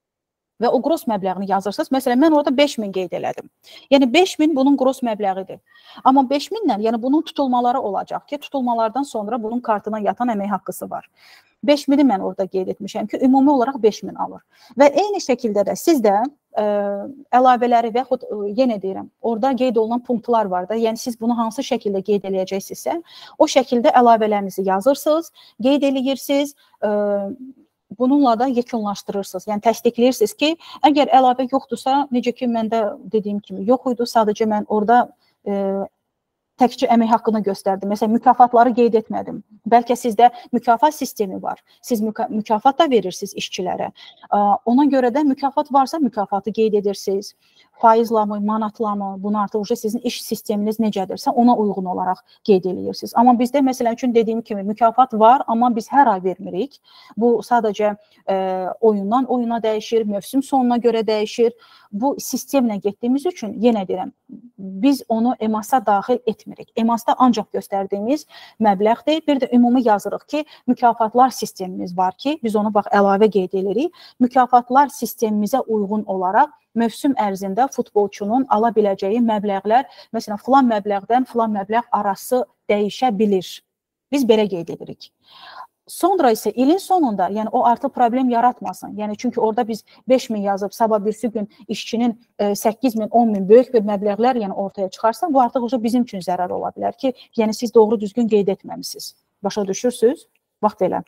və o gross məbləğini yazırsınız. Məsələn, mən orada beş min qeyd elədim. Yəni, beş min bunun gross məbləğidir. Amma beş minlə, yəni bunun tutulmaları olacaq ki, tutulmalardan sonra bunun kartına yatan əmək haqqısı var. beş mini mən orada qeyd etmişəm ki, ümumi olaraq beş min alır. Və eyni şəkildə də siz də ə, əlavələri və yaxud ə, yenə deyirəm, orada qeyd olunan punktlar var da, yəni siz bunu hansı şəkildə qeyd eləyəcəksinizsə, o şəkildə əlavələrinizi yazırsınız, qeyd eləyirsiniz, ə, bununla da yekunlaşdırırsınız. Yəni təsdiqləyirsiniz ki, əgər əlavə yoxdursa, necə ki, məndə dediyim kimi yox idi, sadəcə mən orada ə, təkcə əmək haqqını göstərdim. Məsələn, mükafatları qeyd etmədim. Bəlkə sizdə mükafat sistemi var. Siz müka mükafat da verirsiniz işçilərə. Ona görə də mükafat varsa mükafatı qeyd edirsiniz. Faizla mı, manatla mı, bunu artıq sizin iş sisteminiz necədirsə ona uyğun olaraq qeyd edirsiniz. Amma bizdə məsələn üçün dediyim kimi mükafat var, amma biz hər ay vermirik. Bu sadəcə e, oyundan oyuna dəyişir, mövsüm sonuna görə dəyişir. Bu sistemlə getdiyimiz üçün yenə deyirəm, biz onu EMAS-a daxil etmirik. EMAS-da ancaq göstərdiyimiz məbləğdir. Bir də ümumi yazırıq ki, mükafatlar sistemimiz var ki, biz onu bax əlavə qeyd edirik. Mükafatlar sistemimizə uyğun olaraq mövsüm ərzində futbolçunun ala biləcəyi məbləğlər, məsələn, filan məbləğdən filan məbləğ arası dəyişə bilir. Biz belə qeyd edirik. Sonra isə ilin sonunda, yəni o artıq problem yaratmasın. Yəni çünki orada biz beş min yazıb, sabah birisi gün işçinin səkkiz min, on min böyük bir məbləğlər yəni ortaya çıxarsa, bu artıq bizim üçün zərər ola bilər ki, yəni siz doğru düzgün qeyd etməmisiniz. Başa düşürsünüz? Bax belə.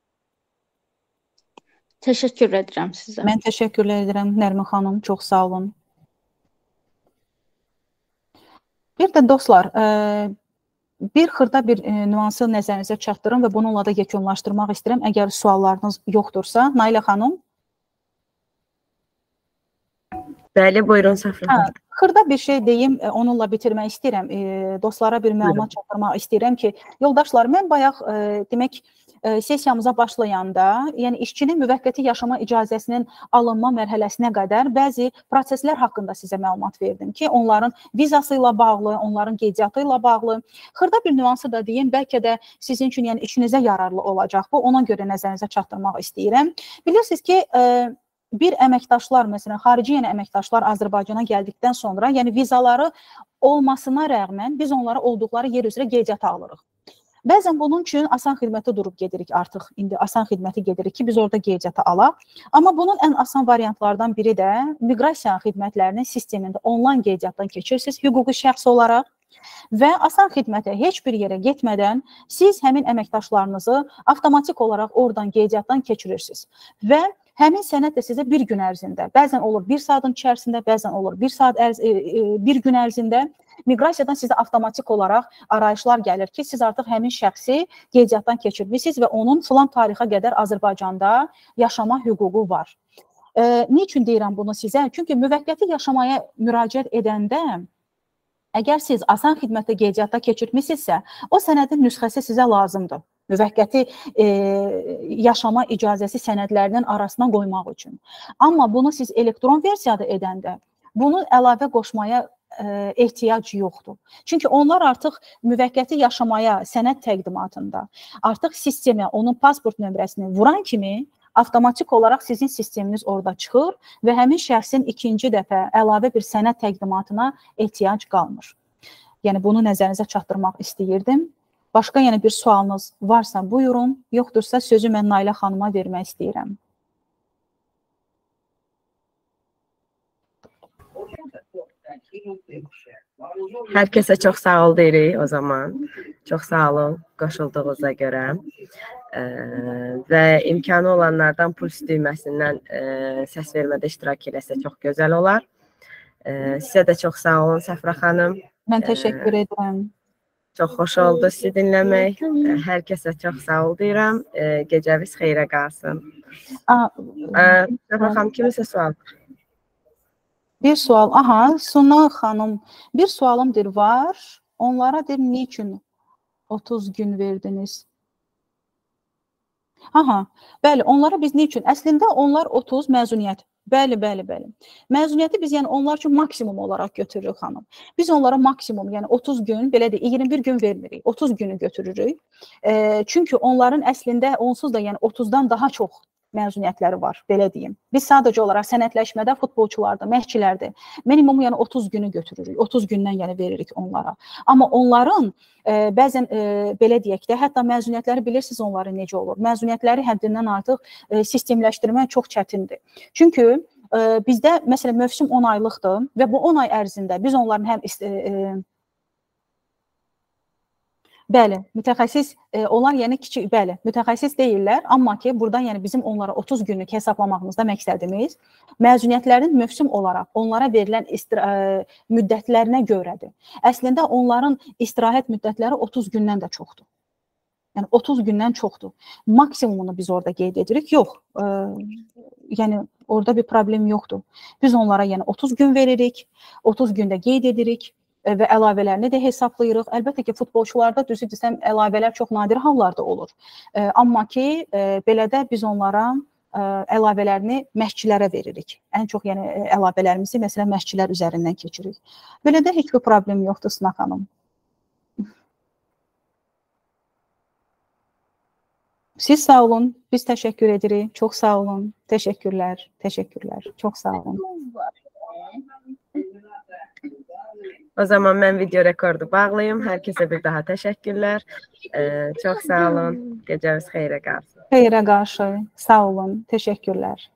Təşəkkür edirəm sizə. Mən təşəkkür edirəm Nərmin xanım, çox sağ olun. Bir də dostlar, bir xırda bir nüansı nəzərinizə çatdırım və bununla da yekunlaşdırmaq istəyirəm. Əgər suallarınız yoxdursa, Nailə xanım. Bəli, buyurun Səfrə xanım. Xırda bir şey deyim, onunla bitirmək istəyirəm. Dostlara bir məlumat çatdırmaq istəyirəm ki, yoldaşlar, mən bayaq demək, sesiyamıza başlayanda, yəni işçinin müvəqqəti yaşama icazəsinin alınma mərhələsinə qədər bəzi proseslər haqqında sizə məlumat verdim ki, onların vizası ilə bağlı, onların qeydiyyatı ilə bağlı. Xırda bir nüansı da deyim, bəlkə də sizin üçün yəni işinizə yararlı olacaq bu, ona görə nəzərinizə çatdırmaq istəyirəm. Bilirsiniz ki, bir əməkdaşlar, məsələn, xarici yəni əməkdaşlar Azərbaycana gəldikdən sonra, yəni vizaları olmasına rəğmən biz onlara olduqları yer üzrə qeydiyyata alırıq. Bəzən bunun üçün asan xidmətə durub gedirik artıq, indi asan xidməti gedirik ki, biz orada qeydiyyata alaq. Amma bunun ən asan variantlardan biri də miqrasiya xidmətlərinin sistemində onlayn qeydiyyatdan keçirsiniz hüquqi şəxs olaraq və asan xidmətə heç bir yerə getmədən siz həmin əməkdaşlarınızı avtomatik olaraq oradan qeydiyyatdan keçirirsiniz və həmin sənəd də sizə bir gün ərzində, bəzən olur bir saatın içərisində, bəzən olur bir saat ərz, e, e, bir gün ərzində miqrasiyadan sizə avtomatik olaraq arayışlar gəlir ki, siz artıq həmin şəxsi qeydiyyatdan keçirmişsiniz və onun filan tarixə qədər Azərbaycanda yaşama hüququ var. E, niçin deyirəm bunu sizə? Çünki müvəqqəti yaşamaya müraciət edəndə əgər siz asan xidmətə qeydiyyatda keçirmişsinizsə, o sənədin nüsxəsi sizə lazımdır. müvəqqəti e, yaşama icazəsi sənədlərinin arasına qoymaq üçün. Amma bunu siz elektron versiyada edəndə bunu əlavə qoşmaya e, ehtiyac yoxdur. Çünki onlar artıq müvəqqəti yaşamaya sənəd təqdimatında artıq sistemə onun pasport nömrəsini vuran kimi avtomatik olaraq sizin sisteminiz orada çıxır və həmin şəxsin ikinci dəfə əlavə bir sənəd təqdimatına ehtiyac qalmır. Yəni bunu nəzərinizə çatdırmaq istəyirdim. Başqa yəni bir sualınız varsa buyurun, yoxdursa sözü mən Nailə xanıma vermək istəyirəm. Hər kəsə çox sağ ol deyirik o zaman. Çox sağ olun qoşulduğunuza görə. Ə, və imkanı olanlardan puls düyməsindən ə, səs vermədə iştirak eləsə çox gözəl olar. Ə, sizə də çox sağ olun Səfra xanım. Mən təşəkkür edirəm. Çox xoş oldu sizi dinləmək. Hər kəsə çox sağ ol deyirəm. Ə, gecəviz xeyrə qalsın. Səfra xanım, kimisə sual? Bir sual, aha, Suna xanım, bir sualımdır var. Onlara deyir, niçin otuz gün verdiniz? Aha, bəli, onlara biz niçin? Əslində onlar otuz məzuniyyət. Bəli, bəli, bəli. Məzuniyyəti biz yəni onlar üçün maksimum olaraq götürürük xanım. Biz onlara maksimum, yəni otuz gün, belə deyək, iyirmi bir gün vermirik. otuz günü götürürük. E, çünki onların əslində onsuz da yəni otuzdan daha çox məzuniyyətləri var, belə deyim. Biz sadəcə olaraq sənədləşmədə futbolçularda, məşqçilərdə minimum yəni otuz günü götürürük. otuz gündən yəni veririk onlara. Amma onların e, bəzən e, belə deyək də, hətta məzuniyyətləri bilirsiniz onların necə olur. Məzuniyyətləri həddindən artıq e, sistemləşdirmək çox çətindir. Çünki e, bizdə məsələn mövsüm on aylıqdır və bu on ay ərzində biz onların həm e, e, Bəli, mütəxəssis, e, onlar yəni kiçik, bəli, mütəxəssis deyirlər, amma ki, buradan yəni bizim onlara otuz günlük hesablamağımızda məqsədimiz məzuniyyətlərin mövsüm olaraq onlara verilən istirə, müddətlərinə görədir. Əslində onların istirahət müddətləri otuz gündən də çoxdur. Yəni otuz gündən çoxdur. Maksimumunu biz orada qeyd edirik. Yox, e, yəni orada bir problem yoxdur. Biz onlara yəni otuz gün veririk, otuz gündə qeyd edirik və əlavələrini də hesablayırıq. Əlbəttə ki, futbolçularda düzü desəm əlavələr çox nadir hallarda olur. E, amma ki, e, belə də biz onlara e, əlavələrini məşqçilərə veririk. Ən çox yəni əlavələrimizi məsələn məşqçilər üzərindən keçirik. Belə də heç bir problem yoxdur Sına xanım. Siz sağ olun, biz təşəkkür edirik. Çox sağ olun. Təşəkkürlər, təşəkkürlər. Çox sağ olun. O zaman mən video rekordu bağlayım. Hər kəsə bir daha təşəkkürlər. Ee, çox sağ olun. Gecəniz xeyrə qalsın. Xeyrə qarşı. Sağ olun. Təşəkkürlər.